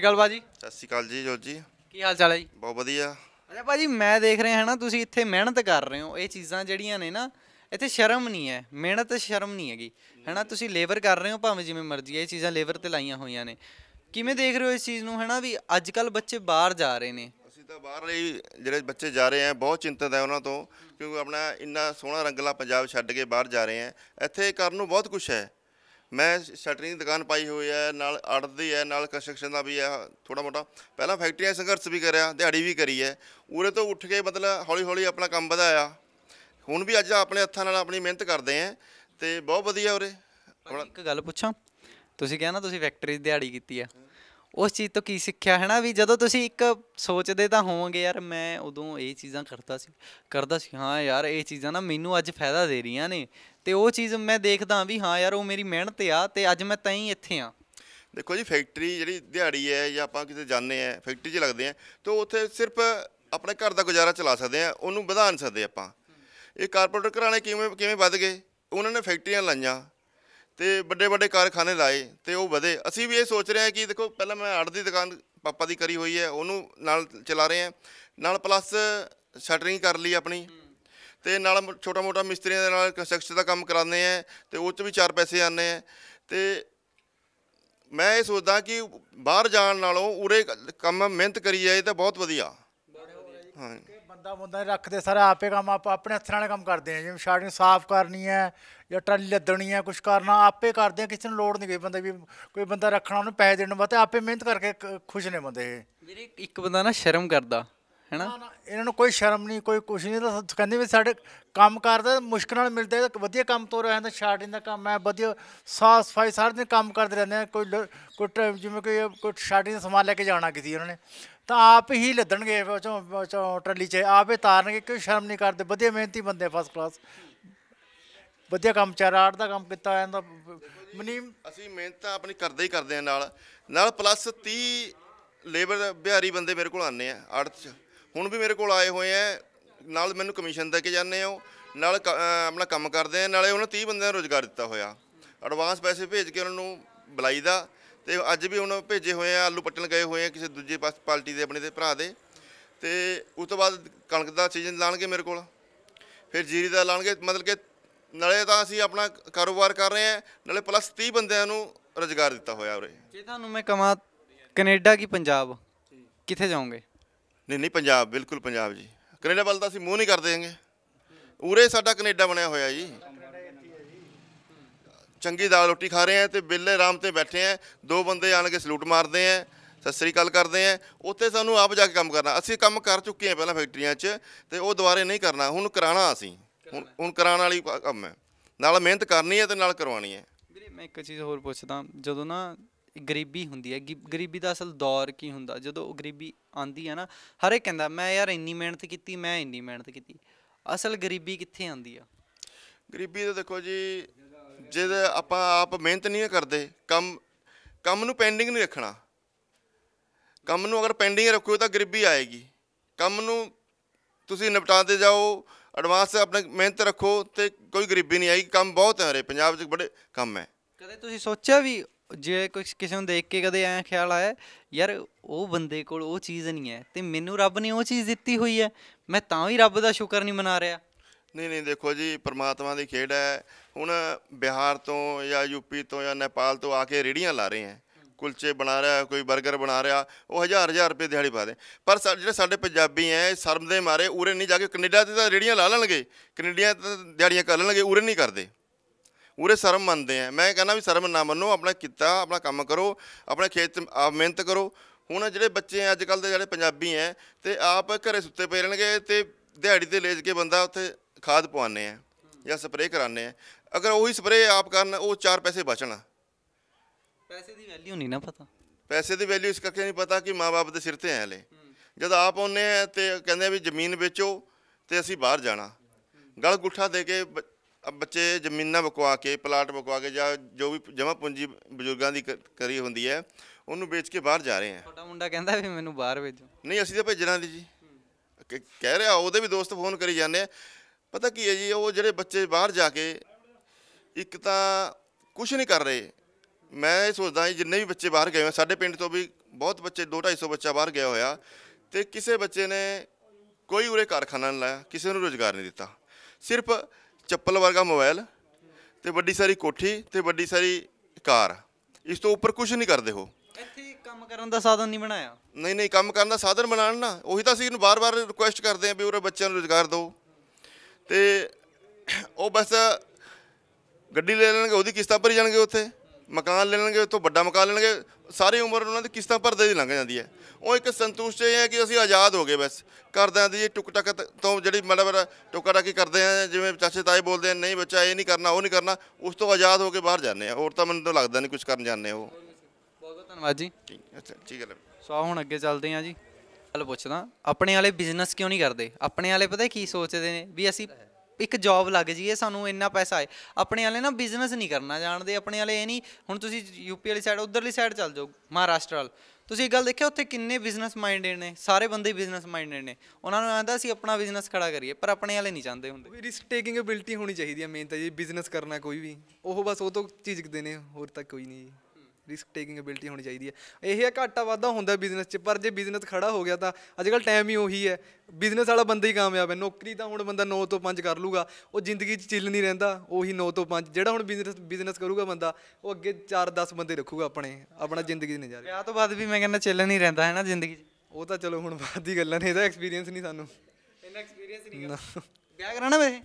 ਸ਼੍ਰੀ ਅਕਾਲ ਭਾਜੀ। ਸਤਿ ਸ਼੍ਰੀ ਅਕਾਲ ਜੀ ਜੋਤ ਜੀ। ਕੀ ਹਾਲ ਚਾਲ ਹੈ ਜੀ? ਬਹੁਤ ਵਧੀਆ। ਅੱਛਾ ਭਾਜੀ, ਮੈਂ ਦੇਖ ਰਿਹਾ ਹੈ ਨਾ ਤੁਸੀਂ ਇੱਥੇ ਮਿਹਨਤ ਕਰ ਰਹੇ ਹੋ। ਇਹ ਚੀਜ਼ਾਂ ਜਿਹੜੀਆਂ ਨੇ ਨਾ, ਇੱਥੇ ਸ਼ਰਮ ਨਹੀਂ ਹੈ, ਮਿਹਨਤ ਸ਼ਰਮ ਨਹੀਂ ਹੈਗੀ, ਹੈ ਨਾ। ਤੁਸੀਂ ਲੇਬਰ ਕਰ ਰਹੇ ਹੋ, ਭਾਵੇਂ ਜਿਵੇਂ ਮਰਜ਼ੀ ਹੈ, ਇਹ ਚੀਜ਼ਾਂ ਲੇਬਰ 'ਤੇ ਲਾਈਆਂ ਹੋਈਆਂ ਨੇ। ਕਿਵੇਂ ਦੇਖ ਰਹੇ ਹੋ ਇਸ ਚੀਜ਼ ਨੂੰ, ਹੈ ਨਾ, ਵੀ ਅੱਜ ਕੱਲ੍ਹ ਬੱਚੇ ਬਾਹਰ ਜਾ ਰਹੇ ਨੇ। ਅਸੀਂ ਤਾਂ ਬਾਹਰਲੇ ਜਿਹੜੇ ਬੱਚੇ ਜਾ ਰਹੇ ਆ ਬਹੁਤ ਚਿੰਤਤ ਹੈ ਉਹਨਾਂ ਤੋਂ, ਕਿਉਂਕਿ ਆਪਣਾ ਇੰਨਾ ਸੋਹਣਾ ਰੰਗਲਾ ਪੰਜਾਬ ਛੱਡ ਕੇ ਬਾਹਰ ਜਾ ਰਹੇ ਆ। ਇੱਥੇ ਕਰਨ ਨੂੰ ਬਹੁਤ ਕੁਛ ਹੈ। ਮੈਂ ਸ਼ਟਰਿੰਗ ਦੀ ਦੁਕਾਨ ਪਾਈ ਹੋਈ ਹੈ, ਨਾਲ ਆੜਤ ਦੀ ਹੈ, ਨਾਲ ਕੰਸਟਰਕਸ਼ਨ ਦਾ ਵੀ ਹੈ ਥੋੜ੍ਹਾ ਮੋਟਾ। ਪਹਿਲਾਂ ਫੈਕਟਰੀਆਂ ਸੰਘਰਸ਼ ਵੀ ਕਰਿਆ, ਦਿਹਾੜੀ ਵੀ ਕਰੀ ਹੈ। ਉਰੇ ਤੋਂ ਉੱਠ ਕੇ ਮਤਲਬ ਹੌਲੀ ਹੌਲੀ ਆਪਣਾ ਕੰਮ ਵਧਾਇਆ। ਹੁਣ ਵੀ ਅੱਜ ਆਪਣੇ ਹੱਥਾਂ ਨਾਲ ਆਪਣੀ ਮਿਹਨਤ ਕਰਦੇ ਆ ਅਤੇ ਬਹੁਤ ਵਧੀਆ ਉਰੇ। ਇੱਕ ਗੱਲ ਪੁੱਛਾਂ, ਤੁਸੀਂ ਕਿਹਾ ਨਾ ਤੁਸੀਂ ਫੈਕਟਰੀ ਦੀ ਦਿਹਾੜੀ ਕੀਤੀ ਆ, ਉਸ ਚੀਜ਼ ਤੋਂ ਕੀ ਸਿੱਖਿਆ, ਹੈ ਨਾ, ਵੀ ਜਦੋਂ ਤੁਸੀਂ ਇੱਕ ਸੋਚਦੇ ਤਾਂ ਹੋਵੋਗੇ ਯਾਰ ਮੈਂ ਉਦੋਂ ਇਹ ਚੀਜ਼ਾਂ ਕਰਦਾ ਸੀ, ਹਾਂ ਯਾਰ ਇਹ ਚੀਜ਼ਾਂ ਨਾ ਮੈਨੂੰ ਅੱਜ ਫਾਇਦਾ ਦੇ ਰਹੀਆਂ ਨੇ, ਅਤੇ ਉਹ ਚੀਜ਼ ਮੈਂ ਦੇਖਦਾ ਵੀ ਹਾਂ ਯਾਰ ਉਹ ਮੇਰੀ ਮਿਹਨਤ ਆ ਅਤੇ ਅੱਜ ਮੈਂ ਤਾਂ ਹੀ ਇੱਥੇ ਹਾਂ। ਦੇਖੋ ਜੀ, ਫੈਕਟਰੀ ਜਿਹੜੀ ਦਿਹਾੜੀ ਹੈ ਜਾਂ ਆਪਾਂ ਕਿਤੇ ਜਾਂਦੇ ਹਾਂ ਫੈਕਟਰੀ 'ਚ ਲੱਗਦੇ ਹਾਂ, ਤਾਂ ਉੱਥੇ ਸਿਰਫ ਆਪਣੇ ਘਰ ਦਾ ਗੁਜ਼ਾਰਾ ਚਲਾ ਸਕਦੇ ਹਾਂ, ਉਹਨੂੰ ਵਧਾ ਨਹੀਂ ਸਕਦੇ ਆਪਾਂ। ਇਹ ਕਾਰਪੋਰੇਟ ਘਰਾਣੇ ਕਿਵੇਂ ਕਿਵੇਂ ਵੱਧ ਗਏ, ਉਹਨਾਂ ਨੇ ਫੈਕਟਰੀਆਂ ਲਾਈਆਂ ਅਤੇ ਵੱਡੇ ਵੱਡੇ ਕਾਰਖਾਨੇ ਲਾਏ ਅਤੇ ਉਹ ਵਧੇ। ਅਸੀਂ ਵੀ ਇਹ ਸੋਚ ਰਹੇ ਹਾਂ ਕਿ ਦੇਖੋ, ਪਹਿਲਾਂ ਮੈਂ ਆੜਤ ਦੀ ਦੁਕਾਨ ਪਾਪਾ ਦੀ ਕਰੀ ਹੋਈ ਹੈ, ਉਹਨੂੰ ਨਾਲ ਚਲਾ ਰਹੇ ਹਾਂ, ਨਾਲ ਪਲੱਸ ਸ਼ਟਰਿੰਗ ਕਰ ਲਈ ਆਪਣੀ, ਅਤੇ ਨਾਲ ਛੋਟਾ ਮੋਟਾ ਮਿਸਤਰੀਆਂ ਦੇ ਨਾਲ ਕੰਸਟਰਕਸ਼ਨ ਦਾ ਕੰਮ ਕਰਾਉਂਦੇ ਹੈ ਅਤੇ ਉਹ 'ਚ ਵੀ 4 ਪੈਸੇ ਆਉਂਦੇ ਹੈ। ਅਤੇ ਮੈਂ ਇਹ ਸੋਚਦਾ ਕਿ ਬਾਹਰ ਜਾਣ ਨਾਲੋਂ ਉਰੇ ਕੰਮ ਮਿਹਨਤ ਕਰੀ ਜਾਏ ਤਾਂ ਬਹੁਤ ਵਧੀਆ। ਹਾਂ, ਬੰਦਾ ਨਹੀਂ ਰੱਖਦੇ, ਸਾਰਾ ਆਪੇ ਕੰਮ ਆਪਾਂ ਆਪਣੇ ਹੱਥਾਂ ਨਾਲ ਕੰਮ ਕਰਦੇ ਹਾਂ। ਜਿਵੇਂ ਸ਼ਾਰਟਿੰਗ ਸਾਫ਼ ਕਰਨੀ ਹੈ ਜਾਂ ਟਰਾਲੀ ਲੱਦਣੀ ਹੈ, ਕੁਛ ਕਰਨਾ ਆਪੇ ਕਰਦੇ ਹਾਂ, ਕਿਸੇ ਨੂੰ ਲੋੜ ਨਹੀਂ ਗਈ ਬੰਦਾ ਵੀ ਕੋਈ ਬੰਦਾ ਰੱਖਣਾ ਉਹਨੂੰ ਪੈਸੇ ਦੇਣ ਵਾਸਤੇ। ਆਪੇ ਮਿਹਨਤ ਕਰਕੇ ਖੁਸ਼ ਨੇ ਬੰਦੇ ਇਹ। ਵੀਰੇ ਇੱਕ ਬੰਦਾ ਨਾ ਸ਼ਰਮ ਕਰਦਾ, ਹੈ ਨਾ, ਇਹਨਾਂ ਨੂੰ ਕੋਈ ਸ਼ਰਮ ਨਹੀਂ, ਕੋਈ ਕੁਛ ਨਹੀਂ। ਤਾਂ ਕਹਿੰਦੇ ਵੀ ਸਾਡੇ ਕੰਮ ਕਰਦਾ ਮੁਸ਼ਕਿਲ ਨਾਲ ਮਿਲਦਾ, ਵਧੀਆ ਕੰਮ ਤੋਰਿਆ ਜਾਂਦਾ। ਸ਼ਾਰਟਿੰਗ ਦਾ ਕੰਮ ਹੈ ਵਧੀਆ, ਸਾਫ਼ ਸਫਾਈ ਸਾਰੇ ਦਿਨ ਕੰਮ ਕਰਦੇ ਰਹਿੰਦੇ ਆ। ਕੋਈ ਜਿਵੇਂ ਕੋਈ ਸ਼ਾਰਟਿੰਗ ਦਾ ਸਮਾਨ ਲੈ ਕੇ ਜਾਣਾ ਕਿਸੇ ਉਹਨਾਂ ਨੇ, ਤਾਂ ਆਪ ਹੀ ਲੱਦਣਗੇ ਟਰਾਲੀ 'ਚ, ਆਪ ਹੀ ਤਾਰਨਗੇ, ਕੋਈ ਸ਼ਰਮ ਨਹੀਂ ਕਰਦੇ। ਵਧੀਆ ਮਿਹਨਤੀ ਬੰਦੇ, ਫਸਟ ਕਲਾਸ, ਵਧੀਆ ਕੰਮ ਚੱਲ। ਆਰਟ ਦਾ ਕੰਮ ਕੀਤਾ ਜਾਂਦਾ ਮਨੀਮ। ਅਸੀਂ ਮਿਹਨਤ ਤਾਂ ਆਪਣੀ ਕਰਦੇ ਹੀ ਕਰਦੇ ਹਾਂ, ਨਾਲ ਪਲੱਸ 30 ਲੇਬਰ ਬਿਹਾਰੀ ਬੰਦੇ ਮੇਰੇ ਕੋਲ ਆਉਂਦੇ ਆ ਆੜਤ 'ਚ। ਹੁਣ ਵੀ ਮੇਰੇ ਕੋਲ ਆਏ ਹੋਏ ਆ, ਨਾਲ ਮੈਨੂੰ ਕਮਿਸ਼ਨ ਦੇ ਕੇ ਜਾਂਦੇ ਆ, ਉਹ ਨਾਲ ਆਪਣਾ ਕੰਮ ਕਰਦੇ ਆ, ਨਾਲੇ ਉਹਨਾਂ 30 ਬੰਦਿਆਂ ਨੂੰ ਰੁਜ਼ਗਾਰ ਦਿੱਤਾ ਹੋਇਆ। ਐਡਵਾਂਸ ਪੈਸੇ ਭੇਜ ਕੇ ਉਹਨਾਂ ਨੂੰ ਬੁਲਾਈ ਦਾ, ਅਤੇ ਅੱਜ ਵੀ ਹੁਣ ਭੇਜੇ ਹੋਏ ਆ, ਆਲੂ ਪੱਟਣ ਗਏ ਹੋਏ ਆ ਕਿਸੇ ਦੂਜੇ ਪਾਰਟੀ ਦੇ ਆਪਣੇ ਦੇ ਭਰਾ ਦੇ। ਅਤੇ ਉਸ ਤੋਂ ਬਾਅਦ ਕਣਕ ਦਾ ਸੀਜ਼ਨ ਲਾਉਣਗੇ ਮੇਰੇ ਕੋਲ, ਫਿਰ ਜੀਰੀ ਦਾ ਲਾਉਣਗੇ। ਮਤਲਬ ਕਿ ਨਾਲੇ ਤਾਂ ਅਸੀਂ ਆਪਣਾ ਕਾਰੋਬਾਰ ਕਰ ਰਹੇ ਹਾਂ, ਨਾਲੇ ਪਲੱਸ 30 ਬੰਦਿਆਂ ਨੂੰ ਰੁਜ਼ਗਾਰ ਦਿੱਤਾ ਹੋਇਆ ਉਰੇ। ਜੇ ਤੁਹਾਨੂੰ ਮੈਂ ਕਹਾਂ ਕੈਨੇਡਾ ਕਿ ਪੰਜਾਬ, ਕਿੱਥੇ ਜਾਓਗੇ? ਨਹੀਂ ਪੰਜਾਬ, ਬਿਲਕੁਲ ਪੰਜਾਬ ਜੀ। ਕੈਨੇਡਾ ਵੱਲ ਤਾਂ ਅਸੀਂ ਮੂੰਹ ਨਹੀਂ ਕਰਦੇ ਹੈਗੇ, ਉਰੇ ਸਾਡਾ ਕੈਨੇਡਾ ਬਣਿਆ ਹੋਇਆ ਜੀ। ਚੰਗੀ ਦਾਲ ਰੋਟੀ ਖਾ ਰਹੇ ਹਾਂ ਅਤੇ ਵਿਹਲੇ ਆਰਾਮ 'ਤੇ ਬੈਠੇ ਹਾਂ। 2 ਬੰਦੇ ਆਣ ਕੇ ਸਲੂਟ ਮਾਰਦੇ ਹੈ, ਸਤਿ ਸ਼੍ਰੀ ਅਕਾਲ ਕਰਦੇ ਹੈ। ਉੱਥੇ ਸਾਨੂੰ ਆਪ ਜਾ ਕੇ ਕੰਮ ਕਰਨਾ। ਅਸੀਂ ਕੰਮ ਕਰ ਚੁੱਕੇ ਹਾਂ ਪਹਿਲਾਂ ਫੈਕਟਰੀਆਂ 'ਚ, ਅਤੇ ਉਹ ਦੁਬਾਰੇ ਨਹੀਂ ਕਰਨਾ, ਹੁਣ ਕਰਾਉਣਾ ਅਸੀਂ। ਹੁਣ ਕਰਾਉਣ ਵਾਲੀ ਕੰਮ ਹੈ, ਨਾਲ ਮਿਹਨਤ ਕਰਨੀ ਹੈ ਅਤੇ ਨਾਲ ਕਰਵਾਉਣੀ ਹੈ। ਵੀਰੇ ਮੈਂ ਇੱਕ ਚੀਜ਼ ਹੋਰ ਪੁੱਛਦਾ, ਜਦੋਂ ਨਾ ਗਰੀਬੀ ਹੁੰਦੀ ਹੈ, ਗਰੀਬੀ ਦਾ ਅਸਲ ਦੌਰ ਕੀ ਹੁੰਦਾ? ਜਦੋਂ ਗਰੀਬੀ ਆਉਂਦੀ ਹੈ ਨਾ, ਹਰ ਇੱਕ ਕਹਿੰਦਾ ਮੈਂ ਯਾਰ ਇੰਨੀ ਮਿਹਨਤ ਕੀਤੀ, ਮੈਂ ਇੰਨੀ ਮਿਹਨਤ ਕੀਤੀ। ਅਸਲ ਗਰੀਬੀ ਕਿੱਥੇ ਆਉਂਦੀ ਆ? ਗਰੀਬੀ ਤਾਂ ਦੇਖੋ ਜੀ, ਜੇ ਆਪਾਂ ਆਪ ਮਿਹਨਤ ਨਹੀਂ ਕਰਦੇ, ਕੰਮ ਨੂੰ ਪੈਂਡਿੰਗ ਨਹੀਂ ਰੱਖਣਾ। ਕੰਮ ਨੂੰ ਅਗਰ ਪੈਂਡਿੰਗ ਰੱਖੋ ਤਾਂ ਗਰੀਬੀ ਆਏਗੀ। ਕੰਮ ਨੂੰ ਤੁਸੀਂ ਨਿਪਟਾਉਂਦੇ ਜਾਓ, ਐਡਵਾਂਸ ਆਪਣੀ ਮਿਹਨਤ ਰੱਖੋ, ਅਤੇ ਕੋਈ ਗਰੀਬੀ ਨਹੀਂ ਆਏਗੀ। ਕੰਮ ਬਹੁਤ ਹੈ ਉਰੇ ਪੰਜਾਬ 'ਚ, ਬੜੇ ਕੰਮ ਹੈ। ਕਦੇ ਤੁਸੀਂ ਸੋਚਿਆ ਵੀ ਜੇ ਕੋਈ ਕਿਸੇ ਨੂੰ ਦੇਖ ਕੇ ਕਦੇ ਐਂ ਖਿਆਲ ਆਇਆ ਯਾਰ ਉਹ ਬੰਦੇ ਕੋਲ ਉਹ ਚੀਜ਼ ਨਹੀਂ ਹੈ ਅਤੇ ਮੈਨੂੰ ਰੱਬ ਨੇ ਉਹ ਚੀਜ਼ ਦਿੱਤੀ ਹੋਈ ਹੈ, ਮੈਂ ਤਾਂ ਵੀ ਰੱਬ ਦਾ ਸ਼ੁਕਰ ਨਹੀਂ ਮਨਾ ਰਿਹਾ? ਨਹੀਂ ਦੇਖੋ ਜੀ, ਪਰਮਾਤਮਾ ਦੀ ਖੇਡ ਹੈ। ਹੁਣ ਬਿਹਾਰ ਤੋਂ ਜਾਂ ਯੂਪੀ ਤੋਂ ਜਾਂ ਨੇਪਾਲ ਤੋਂ ਆ ਕੇ ਰੇਹੜੀਆਂ ਲਾ ਰਹੇ ਹੈ, ਕੁਲਚੇ ਬਣਾ ਰਿਹਾ, ਕੋਈ ਬਰਗਰ ਬਣਾ ਰਿਹਾ, ਉਹ ਹਜ਼ਾਰ ਰੁਪਏ ਦਿਹਾੜੀ ਪਾ ਦੇ। ਪਰ ਜਿਹੜੇ ਸਾਡੇ ਪੰਜਾਬੀ ਹੈ, ਸ਼ਰਮ ਦੇ ਮਾਰੇ ਉਰੇ ਨਹੀਂ ਜਾ ਕੇ, ਕੈਨੇਡਾ 'ਤੇ ਤਾਂ ਰੇਹੜੀਆਂ ਲਾ ਲੈਣਗੇ, ਕੈਨੇਡੀਆਂ 'ਤੇ ਦਿਹਾੜੀਆਂ ਕਰ ਲੈਣਗੇ, ਉਰੇ ਨਹੀਂ ਕਰਦੇ। ਉਰੇ ਸ਼ਰਮ ਮੰਨਦੇ ਆ। ਮੈਂ ਕਹਿੰਦਾ ਵੀ ਸ਼ਰਮ ਨਾ ਮੰਨੋ, ਆਪਣਾ ਕੀਤਾ ਆਪਣਾ ਕੰਮ ਕਰੋ, ਆਪਣੇ ਖੇਤ 'ਚ ਆਪ ਮਿਹਨਤ ਕਰੋ। ਹੁਣ ਜਿਹੜੇ ਬੱਚੇ ਅੱਜ ਕੱਲ੍ਹ ਦੇ ਜਿਹੜੇ ਪੰਜਾਬੀ ਹੈ, ਅਤੇ ਆਪ ਘਰੇ ਸੁੱਤੇ ਪਏ ਰਹਿਣਗੇ, ਅਤੇ ਦਿਹਾੜੀ 'ਤੇ ਲੈ ਕੇ ਬੰਦਾ ਉੱਥੇ ਖਾਦ ਪਵਾਉਂਦੇ ਆ ਜਾਂ ਸਪਰੇਅ ਕਰਾਉਂਦੇ ਆ। ਅਗਰ ਉਹੀ ਸਪਰੇਅ ਆਪ ਕਰਨ, ਉਹ 4 ਪੈਸੇ ਬਚਣ। ਪੈਸੇ ਦੀ ਵੈਲਿਊ ਨਹੀਂ ਨਾ ਪਤਾ। ਪੈਸੇ ਦੀ ਵੈਲਿਊ ਇਸ ਕਰਕੇ ਨਹੀਂ ਪਤਾ ਕਿ ਮਾਂ ਬਾਪ ਦੇ ਸਿਰ 'ਤੇ ਹੈ ਹਲੇ। ਜਦ ਆਪ ਆਉਂਦੇ ਆ ਅਤੇ ਕਹਿੰਦੇ ਆ ਵੀ ਜ਼ਮੀਨ ਵੇਚੋ ਅਤੇ ਅਸੀਂ ਬਾਹਰ ਜਾਣਾ, ਗਲ ਗੁੱਠਾ ਦੇ ਕੇ ਬੱਚੇ ਜ਼ਮੀਨਾਂ ਵਿਕਵਾ ਕੇ, ਪਲਾਟ ਵਿਕਵਾ ਕੇ, ਜਾਂ ਜੋ ਵੀ ਜਮ੍ਹਾਂ ਪੂੰਜੀ ਬਜ਼ੁਰਗਾਂ ਦੀ ਕਰੀ ਹੁੰਦੀ ਹੈ, ਉਹਨੂੰ ਵੇਚ ਕੇ ਬਾਹਰ ਜਾ ਰਹੇ ਆ। ਤੁਹਾਡਾ ਮੁੰਡਾ ਕਹਿੰਦਾ ਵੀ ਮੈਨੂੰ ਬਾਹਰ ਭੇਜੋ। ਨਹੀਂ, ਅਸੀਂ ਤਾਂ ਭੇਜਣਾ ਨਹੀਂ ਜੀ। ਕਹਿ ਰਿਹਾ, ਉਹਦੇ ਵੀ ਦੋਸਤ ਫੋਨ ਕਰੀ ਜਾਂਦੇ ਆ। ਪਤਾ ਕੀ ਹੈ ਜੀ, ਉਹ ਜਿਹੜੇ ਬੱਚੇ ਬਾਹਰ ਜਾ ਕੇ ਇੱਕ ਤਾਂ ਕੁਛ ਨਹੀਂ ਕਰ ਰਹੇ। ਮੈਂ ਇਹ ਸੋਚਦਾ ਜੀ, ਜਿੰਨੇ ਵੀ ਬੱਚੇ ਬਾਹਰ ਗਏ ਹੋਏ, ਸਾਡੇ ਪਿੰਡ ਤੋਂ ਵੀ ਬਹੁਤ ਬੱਚੇ 200-250 ਬੱਚਾ ਬਾਹਰ ਗਿਆ ਹੋਇਆ, ਤੇ ਕਿਸੇ ਬੱਚੇ ਨੇ ਕੋਈ ਉਰੇ ਕਾਰਖਾਨਾ ਨਹੀਂ ਲਾਇਆ, ਕਿਸੇ ਨੂੰ ਰੁਜ਼ਗਾਰ ਨਹੀਂ ਦਿੱਤਾ। ਸਿਰਫ ਚੱਪਲ ਵਰਗਾ ਮੋਬਾਈਲ ਤੇ ਵੱਡੀ ਸਾਰੀ ਕੋਠੀ ਤੇ ਵੱਡੀ ਸਾਰੀ ਕਾਰ, ਇਸ ਤੋਂ ਉੱਪਰ ਕੁਝ ਨਹੀਂ ਕਰਦੇ ਉਹ। ਇੱਥੇ ਕੰਮ ਕਰਨ ਦਾ ਸਾਧਨ ਨਹੀਂ ਬਣਾਇਆ। ਨਹੀਂ ਕੰਮ ਕਰਨ ਦਾ ਸਾਧਨ ਬਣਾਉਣ ਨਾ, ਉਹੀ ਤਾਂ ਅਸੀਂ ਇਹਨੂੰ ਬਾਰ-ਬਾਰ ਰਿਕੁਐਸਟ ਕਰਦੇ ਹਾਂ ਵੀ ਉਰੇ ਬੱਚਿਆਂ ਨੂੰ ਰੁਜ਼ਗਾਰ ਦਿਓ। ਤੇ ਉਹ ਬਸ ਗੱਡੀ ਲੈ ਲੈਣਗੇ, ਉਹਦੀ ਕਿਸ਼ਤਾਂ ਭਰੀ ਜਾਣਗੇ, ਉੱਥੇ ਮਕਾਨ ਲੈ ਲੈਣਗੇ, ਉੱਥੋਂ ਵੱਡਾ ਮਕਾਨ ਲੈਣਗੇ, ਸਾਰੀ ਉਮਰ ਉਹਨਾਂ ਦੀ ਕਿਸ਼ਤਾਂ ਭਰਦੇ ਹੀ ਲੰਘ ਜਾਂਦੀ ਹੈ। ਉਹ ਇੱਕ ਸੰਤੁਸ਼ਟ ਇਹ ਹੈ ਕਿ ਅਸੀਂ ਆਜ਼ਾਦ ਹੋ ਗਏ, ਬਸ ਘਰਦਿਆਂ ਦੀ ਟੁਕ ਟਕ ਤੋਂ ਜਿਹੜੀ ਮਾੜਾ ਟੋਕਾ ਟਾਕੀ ਕਰਦੇ ਆ, ਜਿਵੇਂ ਚਾਚੇ ਤਾਏ ਬੋਲਦੇ ਆ, ਨਹੀਂ ਬੱਚਾ ਇਹ ਨਹੀਂ ਕਰਨਾ ਉਹ ਨਹੀਂ ਕਰਨਾ, ਉਸ ਤੋਂ ਆਜ਼ਾਦ ਹੋ ਕੇ ਬਾਹਰ ਜਾਂਦੇ ਆ। ਹੋਰ ਤਾਂ ਮੈਨੂੰ ਤਾਂ ਲੱਗਦਾ ਨਹੀਂ ਕੁਝ ਕਰਨ ਜਾਂਦੇ ਉਹ। ਬਹੁਤ ਬਹੁਤ ਧੰਨਵਾਦ ਜੀ। ਅੱਛਾ ਠੀਕ ਹੈ। ਸੋ ਹੁਣ ਅੱਗੇ ਚੱਲਦੇ ਹਾਂ ਜੀ। ਗੱਲ ਪੁੱਛਦਾ, ਆਪਣੇ ਵਾਲੇ ਬਿਜ਼ਨਸ ਕਿਉਂ ਨਹੀਂ ਕਰਦੇ? ਆਪਣੇ ਵਾਲੇ ਪਤਾ ਕੀ ਸੋਚਦੇ ਨੇ ਵੀ ਅਸੀਂ ਇੱਕ ਜੌਬ ਲੱਗ ਜਾਈਏ, ਸਾਨੂੰ ਇੰਨਾ ਪੈਸਾ ਆਏ। ਆਪਣੇ ਵਾਲੇ ਨਾ ਬਿਜ਼ਨਸ ਨਹੀਂ ਕਰਨਾ ਜਾਣਦੇ। ਆਪਣੇ ਵਾਲੇ ਇਹ ਨਹੀਂ, ਹੁਣ ਤੁਸੀਂ ਯੂਪੀ ਵਾਲੀ ਸਾਈਡ, ਉੱਧਰਲੀ ਸਾਈਡ ਚੱਲ ਜਾਓ, ਮਹਾਰਾਸ਼ਟਰ ਵੱਲ, ਤੁਸੀਂ ਇੱਕ ਗੱਲ ਦੇਖਿਆ ਉੱਥੇ ਕਿੰਨੇ ਬਿਜ਼ਨਸ ਮਾਈਂਡਡ ਨੇ, ਸਾਰੇ ਬੰਦੇ ਬਿਜ਼ਨਸ ਮਾਈਂਡਡ ਨੇ। ਉਹਨਾਂ ਨੂੰ ਆਉਂਦਾ ਅਸੀਂ ਆਪਣਾ ਬਿਜ਼ਨਸ ਖੜਾ ਕਰੀਏ, ਪਰ ਆਪਣੇ ਵਾਲੇ ਨਹੀਂ ਚਾਹੁੰਦੇ ਹੁੰਦੇ। ਰਿਸਕ ਟੇਕਿੰਗ ਐਬਿਲਿਟੀ ਹੋਣੀ ਚਾਹੀਦੀ ਹੈ ਮੇਨ ਤਾਂ ਜੀ। ਬਿਜ਼ਨਸ ਕਰਨਾ ਕੋਈ ਵੀ, ਉਹ ਬਸ ਉਹ ਤੋਂ ਝਿਜਕਦੇ ਨੇ, ਹੋਰ ਤਾਂ ਕੋਈ ਨਹੀਂ ਜੀ। ਰਿਸਕ ਟੇਕਿੰਗ ਐਬਿਲਿਟੀ ਹੋਣੀ ਚਾਹੀਦੀ ਹੈ। ਇਹ ਹੈ ਘਾਟਾ ਵਾਧਾ ਹੁੰਦਾ ਬਿਜ਼ਨਸ 'ਚ, ਪਰ ਜੇ ਬਿਜ਼ਨਸ ਖੜਾ ਹੋ ਗਿਆ ਤਾਂ ਅੱਜ ਕੱਲ੍ਹ ਟਾਈਮ ਹੀ ਉਹੀ ਹੈ। ਬਿਜ਼ਨਸ ਵਾਲਾ ਬੰਦਾ ਹੀ ਕਾਮਯਾਬ ਹੈ। ਨੌਕਰੀ ਤਾਂ ਹੁਣ ਬੰਦਾ 9 ਤੋਂ 5 ਕਰ ਲੂਗਾ, ਉਹ ਜ਼ਿੰਦਗੀ 'ਚ ਚਿੱਲ ਨਹੀਂ ਰਹਿੰਦਾ। ਉਹੀ 9 ਤੋਂ 5 ਜਿਹੜਾ ਹੁਣ ਬਿਜ਼ਨਸ ਕਰੂਗਾ ਬੰਦਾ, ਉਹ ਅੱਗੇ 4-10 ਬੰਦੇ ਰੱਖੂਗਾ ਆਪਣਾ ਜ਼ਿੰਦਗੀ ਦੇ ਨਜ਼ਾਰੇ। ਵਿਆਹ ਤੋਂ ਬਾਅਦ ਵੀ ਮੈਂ ਕਹਿੰਦਾ ਚੱਲ ਨਹੀਂ ਰਹਿੰਦਾ ਹੈ ਨਾ ਜ਼ਿੰਦਗੀ 'ਚ। ਉਹ ਤਾਂ ਚਲੋ ਹੁਣ ਬਾਅਦ ਦੀ ਗੱਲਾਂ ਨੇ, ਇਹਦਾ ਐਕਸਪੀਰੀਅੰਸ ਨਹੀਂ ਸਾਨੂੰ। ਇੰਨਾ ਐਕਸਪੀਰੀਅੰਸ ਨਹੀਂ ਗਾ। ਵਿਆਹ ਕਰਾਉਣਾ ਵੈਸੇ?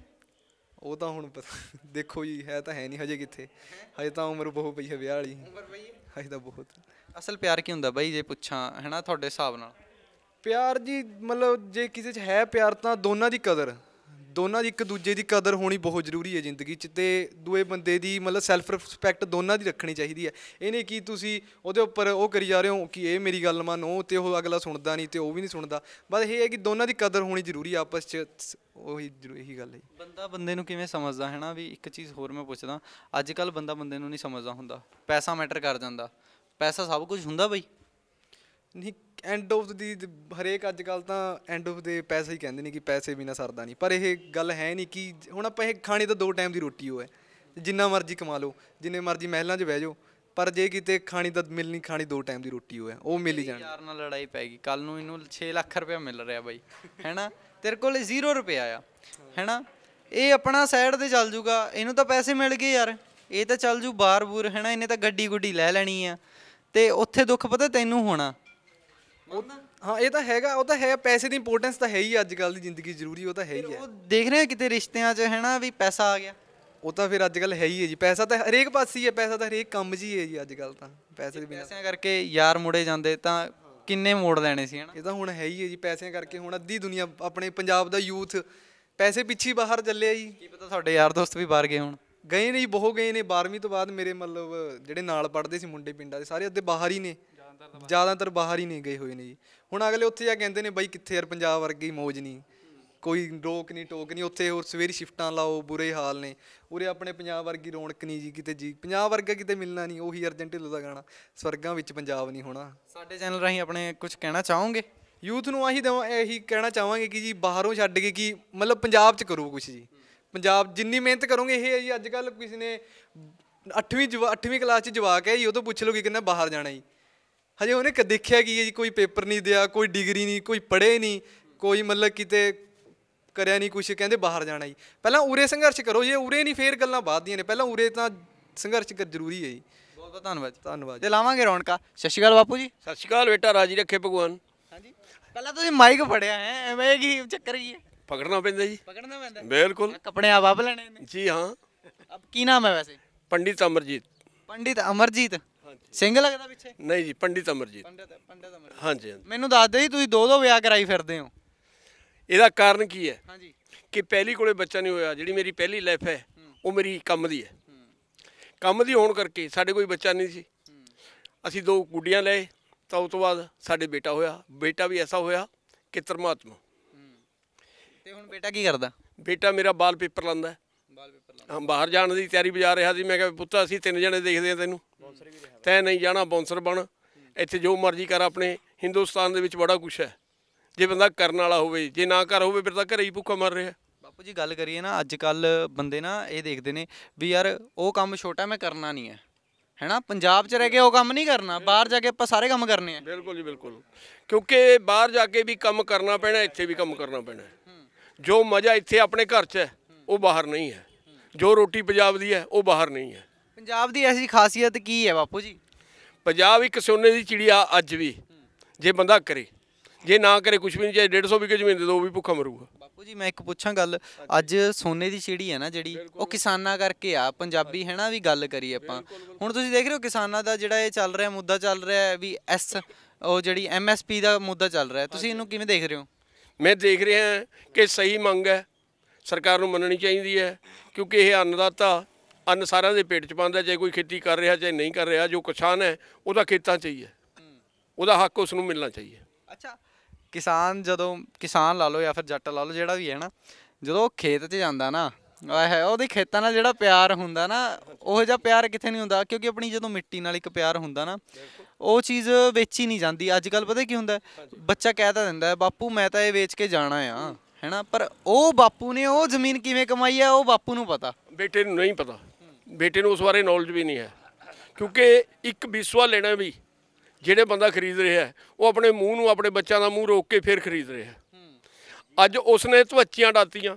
ਉਹ ਤਾਂ ਹੁਣ ਪਤਾ ਦੇਖੋ ਜੀ, ਹੈ ਤਾਂ ਹੈ ਨਹੀਂ ਹਜੇ ਕਿੱਥੇ, ਹਜੇ ਤਾਂ ਉਮਰ ਬਹੁਤ ਪਈ ਹੈ ਵਿਆਹ ਵਾਲੀ, ਹਜੇ ਤਾਂ ਬਹੁਤ। ਅਸਲ ਪਿਆਰ ਕੀ ਹੁੰਦਾ ਬਾਈ, ਜੇ ਪੁੱਛਾਂ ਹੈ ਨਾ ਤੁਹਾਡੇ ਹਿਸਾਬ ਨਾਲ? ਪਿਆਰ ਜੀ ਮਤਲਬ ਜੇ ਕਿਸੇ 'ਚ ਹੈ ਪਿਆਰ ਤਾਂ ਦੋਨਾਂ ਦੀ ਕਦਰ, ਦੋਨਾਂ ਦੀ ਇੱਕ ਦੂਜੇ ਦੀ ਕਦਰ ਹੋਣੀ ਬਹੁਤ ਜ਼ਰੂਰੀ ਹੈ ਜ਼ਿੰਦਗੀ 'ਚ। ਤੇ ਦੂਏ ਬੰਦੇ ਦੀ ਮਤਲਬ ਸੈਲਫ ਰਿਸਪੈਕਟ ਦੋਨਾਂ ਦੀ ਰੱਖਣੀ ਚਾਹੀਦੀ ਹੈ। ਇਹ ਨਹੀਂ ਕਿ ਤੁਸੀਂ ਉਹਦੇ ਉੱਪਰ ਉਹ ਕਰੀ ਜਾ ਰਹੇ ਹੋ ਕਿ ਇਹ ਮੇਰੀ ਗੱਲ ਮੰਨ, ਉਹ ਤੇ ਉਹ ਅਗਲਾ ਸੁਣਦਾ ਨਹੀਂ ਤੇ ਉਹ ਵੀ ਨਹੀਂ ਸੁਣਦਾ। ਬਸ ਇਹ ਹੈ ਕਿ ਦੋਨਾਂ ਦੀ ਕਦਰ ਹੋਣੀ ਜ਼ਰੂਰੀ ਹੈ ਆਪਸ 'ਚ, ਉਹੀ ਇਹੀ ਗੱਲ ਹੈ। ਬੰਦਾ ਬੰਦੇ ਨੂੰ ਕਿਵੇਂ ਸਮਝਦਾ ਹੈ ਨਾ? ਵੀ ਇੱਕ ਚੀਜ਼ ਹੋਰ ਮੈਂ ਪੁੱਛਦਾ, ਅੱਜ ਕੱਲ੍ਹ ਬੰਦਾ ਬੰਦੇ ਨੂੰ ਨਹੀਂ ਸਮਝਦਾ ਹੁੰਦਾ, ਪੈਸਾ ਮੈਟਰ ਕਰ ਜਾਂਦਾ। ਪੈਸਾ ਸਭ ਕੁਝ ਹੁੰਦਾ ਬਈ? ਨਹੀਂ, ਐਂਡ ਆਫ ਦੀ ਹਰੇਕ ਅੱਜ ਕੱਲ੍ਹ ਤਾਂ ਐਂਡ ਆਫ ਦੇ ਪੈਸਾ ਹੀ ਕਹਿੰਦੇ ਨੇ ਕਿ ਪੈਸੇ ਬਿਨਾਂ ਸਰਦਾ ਨਹੀਂ। ਪਰ ਇਹ ਗੱਲ ਹੈ ਨਹੀਂ ਕਿ ਹੁਣ ਆਪਾਂ ਇਹ ਖਾਣੇ ਤਾਂ 2 ਟਾਈਮ ਦੀ ਰੋਟੀ ਉਹ ਹੈ, ਜਿੰਨਾ ਮਰਜ਼ੀ ਕਮਾ ਲਓ, ਜਿੰਨੇ ਮਰਜ਼ੀ ਮਹਿਲਾਂ 'ਚ ਬਹਿ ਜਾਓ, ਪਰ ਜੇ ਕਿਤੇ ਖਾਣੀ ਤਾਂ ਮਿਲਣੀ, ਖਾਣੀ 2 ਟਾਈਮ ਦੀ ਰੋਟੀ ਉਹ ਹੈ, ਉਹ ਮਿਲ ਹੀ ਜਾਣੀ। ਯਾਰ ਨਾਲ ਲੜਾਈ ਪੈ ਗਈ, ਕੱਲ ਨੂੰ ਇਹਨੂੰ 6 ਲੱਖ ਰੁਪਇਆ ਮਿਲ ਰਿਹਾ ਬਾਈ, ਹੈ ਨਾ, ਤੇਰੇ ਕੋਲ 0 ਰੁਪਇਆ ਆ, ਹੈ ਨਾ। ਇਹ ਆਪਣਾ ਸਾਈਡ 'ਤੇ ਚੱਲ ਜੂਗਾ, ਇਹਨੂੰ ਤਾਂ ਪੈਸੇ ਮਿਲ ਗਏ ਯਾਰ, ਇਹ ਤਾਂ ਚੱਲ ਜੂ ਬਾਰ ਬੂਰ, ਹੈ ਨਾ, ਇਹਨੇ ਤਾਂ ਗੱਡੀ ਗੁੱਡੀ ਲੈ ਲੈਣੀ ਆ, ਤੇ ਉੱਥੇ ਦੁੱਖ ਪਤਾ ਤੈਨੂੰ ਹੋਣਾ। ਹਾਂ ਇਹ ਤਾਂ ਹੈਗਾ, ਉਹ ਤਾਂ ਹੈ, ਪੈਸੇ ਦੀ ਇੰਪੋਰਟੈਂਸ ਤਾਂ ਹੈ ਹੀ ਅੱਜ ਕੱਲ੍ਹ ਦੀ ਜ਼ਿੰਦਗੀ ਜ਼ਰੂਰੀ, ਉਹ ਤਾਂ ਹੈ ਹੀ ਹੈ। ਉਹ ਦੇਖ ਰਹੇ ਕਿਤੇ ਰਿਸ਼ਤਿਆਂ 'ਚ ਹੈ ਨਾ ਵੀ ਪੈਸਾ ਆ ਗਿਆ, ਉਹ ਤਾਂ ਫਿਰ ਅੱਜ ਕੱਲ੍ਹ ਹੈ ਹੀ ਹੈ ਜੀ। ਪੈਸਾ ਤਾਂ ਹਰੇਕ ਪਾਸੇ ਹੀ ਹੈ, ਪੈਸਾ ਤਾਂ ਹਰੇਕ ਕੰਮ 'ਚ ਹੀ ਹੈ ਜੀ ਅੱਜ ਕੱਲ੍ਹ ਤਾਂ। ਪੈਸੇ ਦੇ ਬਿਨਾਂ ਪੈਸਿਆਂ ਕਰਕੇ ਯਾਰ ਮੁੜੇ ਜਾਂਦੇ ਤਾਂ ਕਿੰਨੇ ਮੋੜ ਲੈਣੇ ਸੀ, ਹੈ ਨਾ। ਇਹ ਤਾਂ ਹੁਣ ਹੈ ਹੀ ਹੈ ਜੀ, ਪੈਸਿਆਂ ਕਰਕੇ ਹੁਣ ਅੱਧੀ ਦੁਨੀਆ, ਆਪਣੇ ਪੰਜਾਬ ਦਾ ਯੂਥ ਪੈਸੇ ਪਿੱਛੇ ਬਾਹਰ ਚੱਲਿਆ ਜੀ। ਕੀ ਪਤਾ ਤੁਹਾਡੇ ਯਾਰ ਦੋਸਤ ਵੀ ਬਾਹਰ ਗਏ ਹੋਣ। ਗਏ ਨੇ ਜੀ, ਬਹੁਤ ਗਏ ਨੇ। 12ਵੀਂ ਤੋਂ ਬਾਅਦ ਮੇਰੇ ਮਤਲਬ ਜਿਹੜੇ ਨਾਲ ਪੜ੍ਹਦੇ ਸੀ ਮੁੰਡੇ ਪਿੰਡਾਂ ਦੇ, ਸਾਰੇ ਅੱਧੇ ਬਾਹਰ ਹੀ ਨੇ, ਜ਼ਿਆਦਾਤਰ ਬਾਹਰ ਹੀ ਨੇ ਗਏ ਹੋਏ ਨੇ ਜੀ। ਹੁਣ ਅਗਲੇ ਉੱਥੇ ਜਾ ਕਹਿੰਦੇ ਨੇ ਬਾਈ ਕਿੱਥੇ ਯਾਰ ਪੰਜਾਬ ਵਰਗੀ ਮੌਜ ਨਹੀਂ, ਕੋਈ ਰੋਕ ਨਹੀਂ ਟੋਕ ਨਹੀਂ ਉੱਥੇ, ਹੋਰ ਸਵੇਰੀ ਸ਼ਿਫਟਾਂ ਲਾਓ, ਬੁਰੇ ਹਾਲ ਨੇ। ਉਰੇ ਆਪਣੇ ਪੰਜਾਬ ਵਰਗੀ ਰੌਣਕ ਨਹੀਂ ਜੀ ਕਿਤੇ, ਜੀ ਪੰਜਾਬ ਵਰਗਾ ਕਿਤੇ ਮਿਲਣਾ ਨਹੀਂ। ਉਹੀ ਅਰਜਨ ਢਿੱਲੋਂ ਦਾ ਗਾਣਾ, ਸਵਰਗਾਂ ਵਿੱਚ ਪੰਜਾਬ ਨਹੀਂ ਹੋਣਾ। ਸਾਡੇ ਚੈਨਲ ਰਾਹੀਂ ਆਪਣੇ ਕੁਝ ਕਹਿਣਾ ਚਾਹੋਗੇ ਯੂਥ ਨੂੰ? ਇਹੀ ਕਹਿਣਾ ਚਾਹਾਂਗੇ ਕਿ ਜੀ ਬਾਹਰੋਂ ਛੱਡ ਕੇ ਕਿ ਮਤਲਬ ਪੰਜਾਬ 'ਚ ਕਰੋ ਕੁਛ ਜੀ। ਪੰਜਾਬ ਜਿੰਨੀ ਮਿਹਨਤ ਕਰੋਗੇ, ਇਹ ਹੈ ਜੀ ਅੱਜ ਕੱਲ੍ਹ ਕਿਸੇ ਨੇ 8ਵੀਂ ਕਲਾਸ 'ਚ ਜਵਾਕ ਹੈ ਜੀ, ਉਹ ਤੋਂ ਪੁੱਛ ਲਓ ਕਿ ਕਹਿੰਦਾ ਬਾਹਰ ਜਾਣਾ ਜੀ, ਹਜੇ ਉਹਨੇ ਦੇਖਿਆ ਕੀ ਹੈ ਜੀ, ਕੋਈ ਪੇਪਰ ਨਹੀਂ ਦਿਆ, ਕੋਈ ਡਿਗਰੀ ਨਹੀਂ, ਕੋਈ ਪੜ੍ਹੇ ਨਹੀਂ, ਕੋਈ ਮਤਲਬ ਕਿਤੇ ਕਰਿਆ ਨਹੀਂ ਕੁਛ, ਕਹਿੰਦੇ ਬਾਹਰ ਜਾਣਾ ਜੀ। ਪਹਿਲਾਂ ਉਰੇ ਸੰਘਰਸ਼ ਕਰੋ, ਜੇ ਉਰੇ ਨਹੀਂ ਫੇਰ ਗੱਲਾਂ ਬਾਅਦ ਦੀਆਂ ਨੇ, ਪਹਿਲਾਂ ਉਰੇ ਤਾਂ ਸੰਘਰਸ਼ ਕਰ ਜ਼ਰੂਰੀ ਹੈ ਜੀ। ਬਹੁਤ ਬਹੁਤ ਧੰਨਵਾਦ। ਧੰਨਵਾਦ। ਤੇ ਲਾਵਾਂਗੇ ਰੌਣਕਾਂ। ਸਤਿ ਸ਼੍ਰੀ ਅਕਾਲ ਬਾਪੂ ਜੀ। ਸਤਿ ਸ਼੍ਰੀ ਅਕਾਲ ਬੇਟਾ, ਰਾਜੀ ਰੱਖੇ ਭਗਵਾਨ। ਹਾਂਜੀ, ਪਹਿਲਾਂ ਤੁਸੀਂ ਮਾਈਕ ਫੜਿਆ ਹੈ, ਐਵੇਂ ਕੀ ਚੱਕਰ ਕੀ ਹੈ? ਪਕੜਨਾ ਪੈਂਦਾ ਜੀ, ਪਕੜਨਾ ਪੈਂਦਾ ਬਿਲਕੁਲ ਕੱਪੜੇ ਆਪ ਲੈਣੇ ਨੇ ਜੀ। ਹਾਂ, ਅਬ ਕੀ ਨਾਮ ਹੈ ਵੈਸੇ? ਪੰਡਿਤ ਅਮਰਜੀਤ। ਪੰਡਿਤ ਅਮਰਜੀਤ ਸਿੰਘ ਲੱਗਦਾ ਪਿੱਛੇ? ਨਹੀਂ ਜੀ, ਪੰਡਿਤ ਅਮਰਜੀਤ। ਪੰਡਿਤ ਅਮਰਜੀਤ। ਹਾਂਜੀ। ਮੈਨੂੰ ਦੱਸ ਦਿਓ ਜੀ, ਤੁਸੀਂ 2 ਵਿਆਹ ਕਰਾਈ ਫਿਰਦੇ ਹੋ। ਇਹਦਾ ਕਾਰਨ ਕੀ ਹੈ? ਹਾਂਜੀ। ਕਿ ਪਹਿਲੀ ਕੋਲੇ ਬੱਚਾ ਨਹੀਂ ਹੋਇਆ। ਜਿਹੜੀ ਮੇਰੀ ਪਹਿਲੀ ਲਾਈਫ ਹੈ ਉਹ ਮੇਰੀ ਕੰਮ ਦੀ ਹੈ। ਕੰਮ ਦੀ ਹੋਣ ਕਰਕੇ ਸਾਡੇ ਕੋਈ ਬੱਚਾ ਨਹੀਂ ਸੀ। ਅਸੀਂ 2 ਗੁੱਡੀਆਂ ਲਏ, ਤਾਂ ਉਸ ਤੋਂ ਬਾਅਦ ਸਾਡੇ ਬੇਟਾ ਹੋਇਆ। ਬੇਟਾ ਵੀ ਐਸਾ ਹੋਇਆ ਕਿ ਧਰਮਾਤਮਾ। ਤੇ ਹੁਣ ਬੇਟਾ ਕੀ ਕਰਦਾ? ਬੇਟਾ ਮੇਰਾ ਬਾਲ ਪੇਪਰ ਲਾਉਂਦਾ। ਹਾਂ, ਬਾਹਰ ਜਾਣ ਦੀ ਤਿਆਰੀ ਬਜਾ ਰਿਹਾ ਸੀ। ਮੈਂ ਕਿਹਾ ਪੁੱਤ ਅਸੀਂ 3 ਜਣੇ ਦੇਖਦੇ ਹਾਂ ਤੈਨੂੰ, ਤੈਂ ਨਹੀਂ ਜਾਣਾ, ਬਾਉਂਸਰ ਬਣ, ਇੱਥੇ ਜੋ ਮਰਜ਼ੀ ਕਰ। ਆਪਣੇ ਹਿੰਦੁਸਤਾਨ ਦੇ ਵਿੱਚ ਬੜਾ ਕੁਛ ਹੈ, ਜੇ ਬੰਦਾ ਕਰਨ ਵਾਲਾ ਹੋਵੇ। ਜੇ ਨਾ ਕਰ ਹੋਵੇ ਫਿਰ ਤਾਂ ਘਰੇ ਹੀ ਭੁੱਖਾ ਮਰ ਰਿਹਾ। ਬਾਪੂ ਜੀ ਗੱਲ ਕਰੀਏ ਨਾ, ਅੱਜ ਕੱਲ ਬੰਦੇ ਨਾ ਇਹ ਦੇਖਦੇ ਨੇ ਵੀ ਯਾਰ ਉਹ ਕੰਮ ਛੋਟਾ, ਮੈਂ ਕਰਨਾ ਨਹੀਂ ਹੈ, ਹੈਨਾ। ਪੰਜਾਬ 'ਚ ਰਹਿ ਕੇ ਉਹ ਕੰਮ ਨਹੀਂ ਕਰਨਾ, ਬਾਹਰ ਜਾ ਕੇ ਆਪਾਂ ਸਾਰੇ ਕੰਮ ਕਰਨੇ ਆ। ਬਿਲਕੁਲ ਜੀ ਬਿਲਕੁਲ, ਕਿਉਂਕਿ ਬਾਹਰ ਜਾ ਕੇ ਵੀ ਕੰਮ ਕਰਨਾ ਪੈਣਾ, ਇੱਥੇ ਵੀ ਕੰਮ ਕਰਨਾ ਪੈਣਾ। ਜੋ ਮਜ਼ਾ ਇੱਥੇ ਆਪਣੇ ਘਰ 'ਚ ਹੈ ਉਹ ਬਾਹਰ ਨਹੀਂ ਹੈ, ਜੋ ਰੋਟੀ ਪੰਜਾਬ ਦੀ ਹੈ ਉਹ ਬਾਹਰ ਨਹੀਂ ਹੈ। ਪੰਜਾਬ ਦੀ ਐਸੀ ਖਾਸੀਅਤ ਕੀ ਹੈ ਬਾਪੂ ਜੀ? ਪੰਜਾਬ ਇੱਕ ਸੋਨੇ ਦੀ ਚਿੜੀਆ ਅੱਜ ਵੀ, ਜੇ ਬੰਦਾ ਕਰੇ, ਜੇ ਨਾ ਕਰੇ ਕੁਝ ਵੀ ਨਹੀਂ, ਚਾਹੇ 150 ਵਿਗੇ ਜ਼ਮੀਨ ਦੇ ਦੋ ਉਹ ਵੀ ਭੁੱਖਾ ਮਰੂਗਾ। ਬਾਪੂ ਜੀ ਮੈਂ ਇੱਕ ਪੁੱਛਾਂ ਗੱਲ, ਅੱਜ ਸੋਨੇ ਦੀ ਚਿੜੀ ਹੈ ਨਾ ਜਿਹੜੀ, ਉਹ ਕਿਸਾਨਾਂ ਕਰਕੇ ਆ। ਪੰਜਾਬੀ ਹੈ ਨਾ, ਵੀ ਗੱਲ ਕਰੀ ਆਪਾਂ, ਹੁਣ ਤੁਸੀਂ ਦੇਖ ਰਹੇ ਹੋ ਕਿਸਾਨਾਂ ਦਾ ਜਿਹੜਾ ਇਹ ਚੱਲ ਰਿਹਾ ਮੁੱਦਾ ਚੱਲ ਰਿਹਾ ਹੈ ਵੀ ਉਹ ਜਿਹੜੀ MSP ਦਾ ਮੁੱਦਾ ਚੱਲ ਰਿਹਾ, ਤੁਸੀਂ ਇਹਨੂੰ ਕਿਵੇਂ ਦੇਖ ਰਹੇ ਹੋ? ਮੈਂ ਦੇਖ ਰਿਹਾ ਕਿ ਸਹੀ ਮੰਗ ਹੈ, ਸਰਕਾਰ ਨੂੰ ਮੰਨਣੀ ਚਾਹੀਦੀ ਹੈ, ਕਿਉਂਕਿ ਇਹ ਅੰਨਦਾਤਾ, ਅੰਨ ਸਾਰਿਆਂ ਦੇ ਪੇਟ 'ਚ ਪਾਉਂਦਾ, ਚਾਹੇ ਕੋਈ ਖੇਤੀ ਕਰ ਰਿਹਾ ਚਾਹੇ ਨਹੀਂ ਕਰ ਰਿਹਾ। ਜੋ ਕਿਸਾਨ ਹੈ ਉਹਦਾ ਖੇਤਾਂ 'ਚ ਹੀ ਹੈ, ਉਹਦਾ ਹੱਕ ਉਸ ਨੂੰ ਮਿਲਣਾ ਚਾਹੀਏ। ਅੱਛਾ, ਜਦੋਂ ਕਿਸਾਨ ਲਾ ਲਓ ਜਾਂ ਫਿਰ ਜੱਟ ਲਾ ਲਓ, ਜਿਹੜਾ ਵੀ ਹੈ ਨਾ, ਜਦੋਂ ਉਹ ਖੇਤ 'ਚ ਜਾਂਦਾ ਨਾ, ਉਹਦੇ ਖੇਤਾਂ ਨਾਲ ਜਿਹੜਾ ਪਿਆਰ ਹੁੰਦਾ ਨਾ, ਉਹੋ ਜਿਹਾ ਪਿਆਰ ਕਿੱਥੇ ਨਹੀਂ ਹੁੰਦਾ। ਕਿਉਂਕਿ ਆਪਣੀ ਜਦੋਂ ਮਿੱਟੀ ਨਾਲ ਇੱਕ ਪਿਆਰ ਹੁੰਦਾ ਨਾ, ਉਹ ਚੀਜ਼ ਵੇਚੀ ਨਹੀਂ ਜਾਂਦੀ। ਅੱਜ ਕੱਲ੍ਹ ਪਤਾ ਕੀ ਹੁੰਦਾ, ਬੱਚਾ ਕਹਿ ਤਾਂ ਦਿੰਦਾ ਬਾਪੂ ਮੈਂ ਤਾਂ ਇਹ ਵੇਚ ਕੇ ਜਾਣਾ ਆ, ਹੈ ਨਾ, ਪਰ ਉਹ ਬਾਪੂ ਨੇ ਉਹ ਜ਼ਮੀਨ ਕਿਵੇਂ ਕਮਾਈ ਆ ਉਹ ਬਾਪੂ ਨੂੰ ਪਤਾ, ਬੇਟੇ ਨੂੰ ਨਹੀਂ ਪਤਾ, ਬੇਟੇ ਨੂੰ ਉਸ ਬਾਰੇ ਨੌਲੇਜ ਵੀ ਨਹੀਂ ਹੈ। ਕਿਉਂਕਿ ਇੱਕ ਵਿਸਵਾ ਲੈਣਾ ਵੀ ਜਿਹੜੇ ਬੰਦਾ ਖਰੀਦ ਰਿਹਾ ਹੈ, ਉਹ ਆਪਣੇ ਮੂੰਹ ਨੂੰ, ਆਪਣੇ ਬੱਚਿਆਂ ਦਾ ਮੂੰਹ ਰੋਕ ਕੇ ਫਿਰ ਖਰੀਦ ਰਿਹਾ। ਅੱਜ ਉਸਨੇ ਧਵੱਚੀਆਂ ਡਾਤੀਆਂ,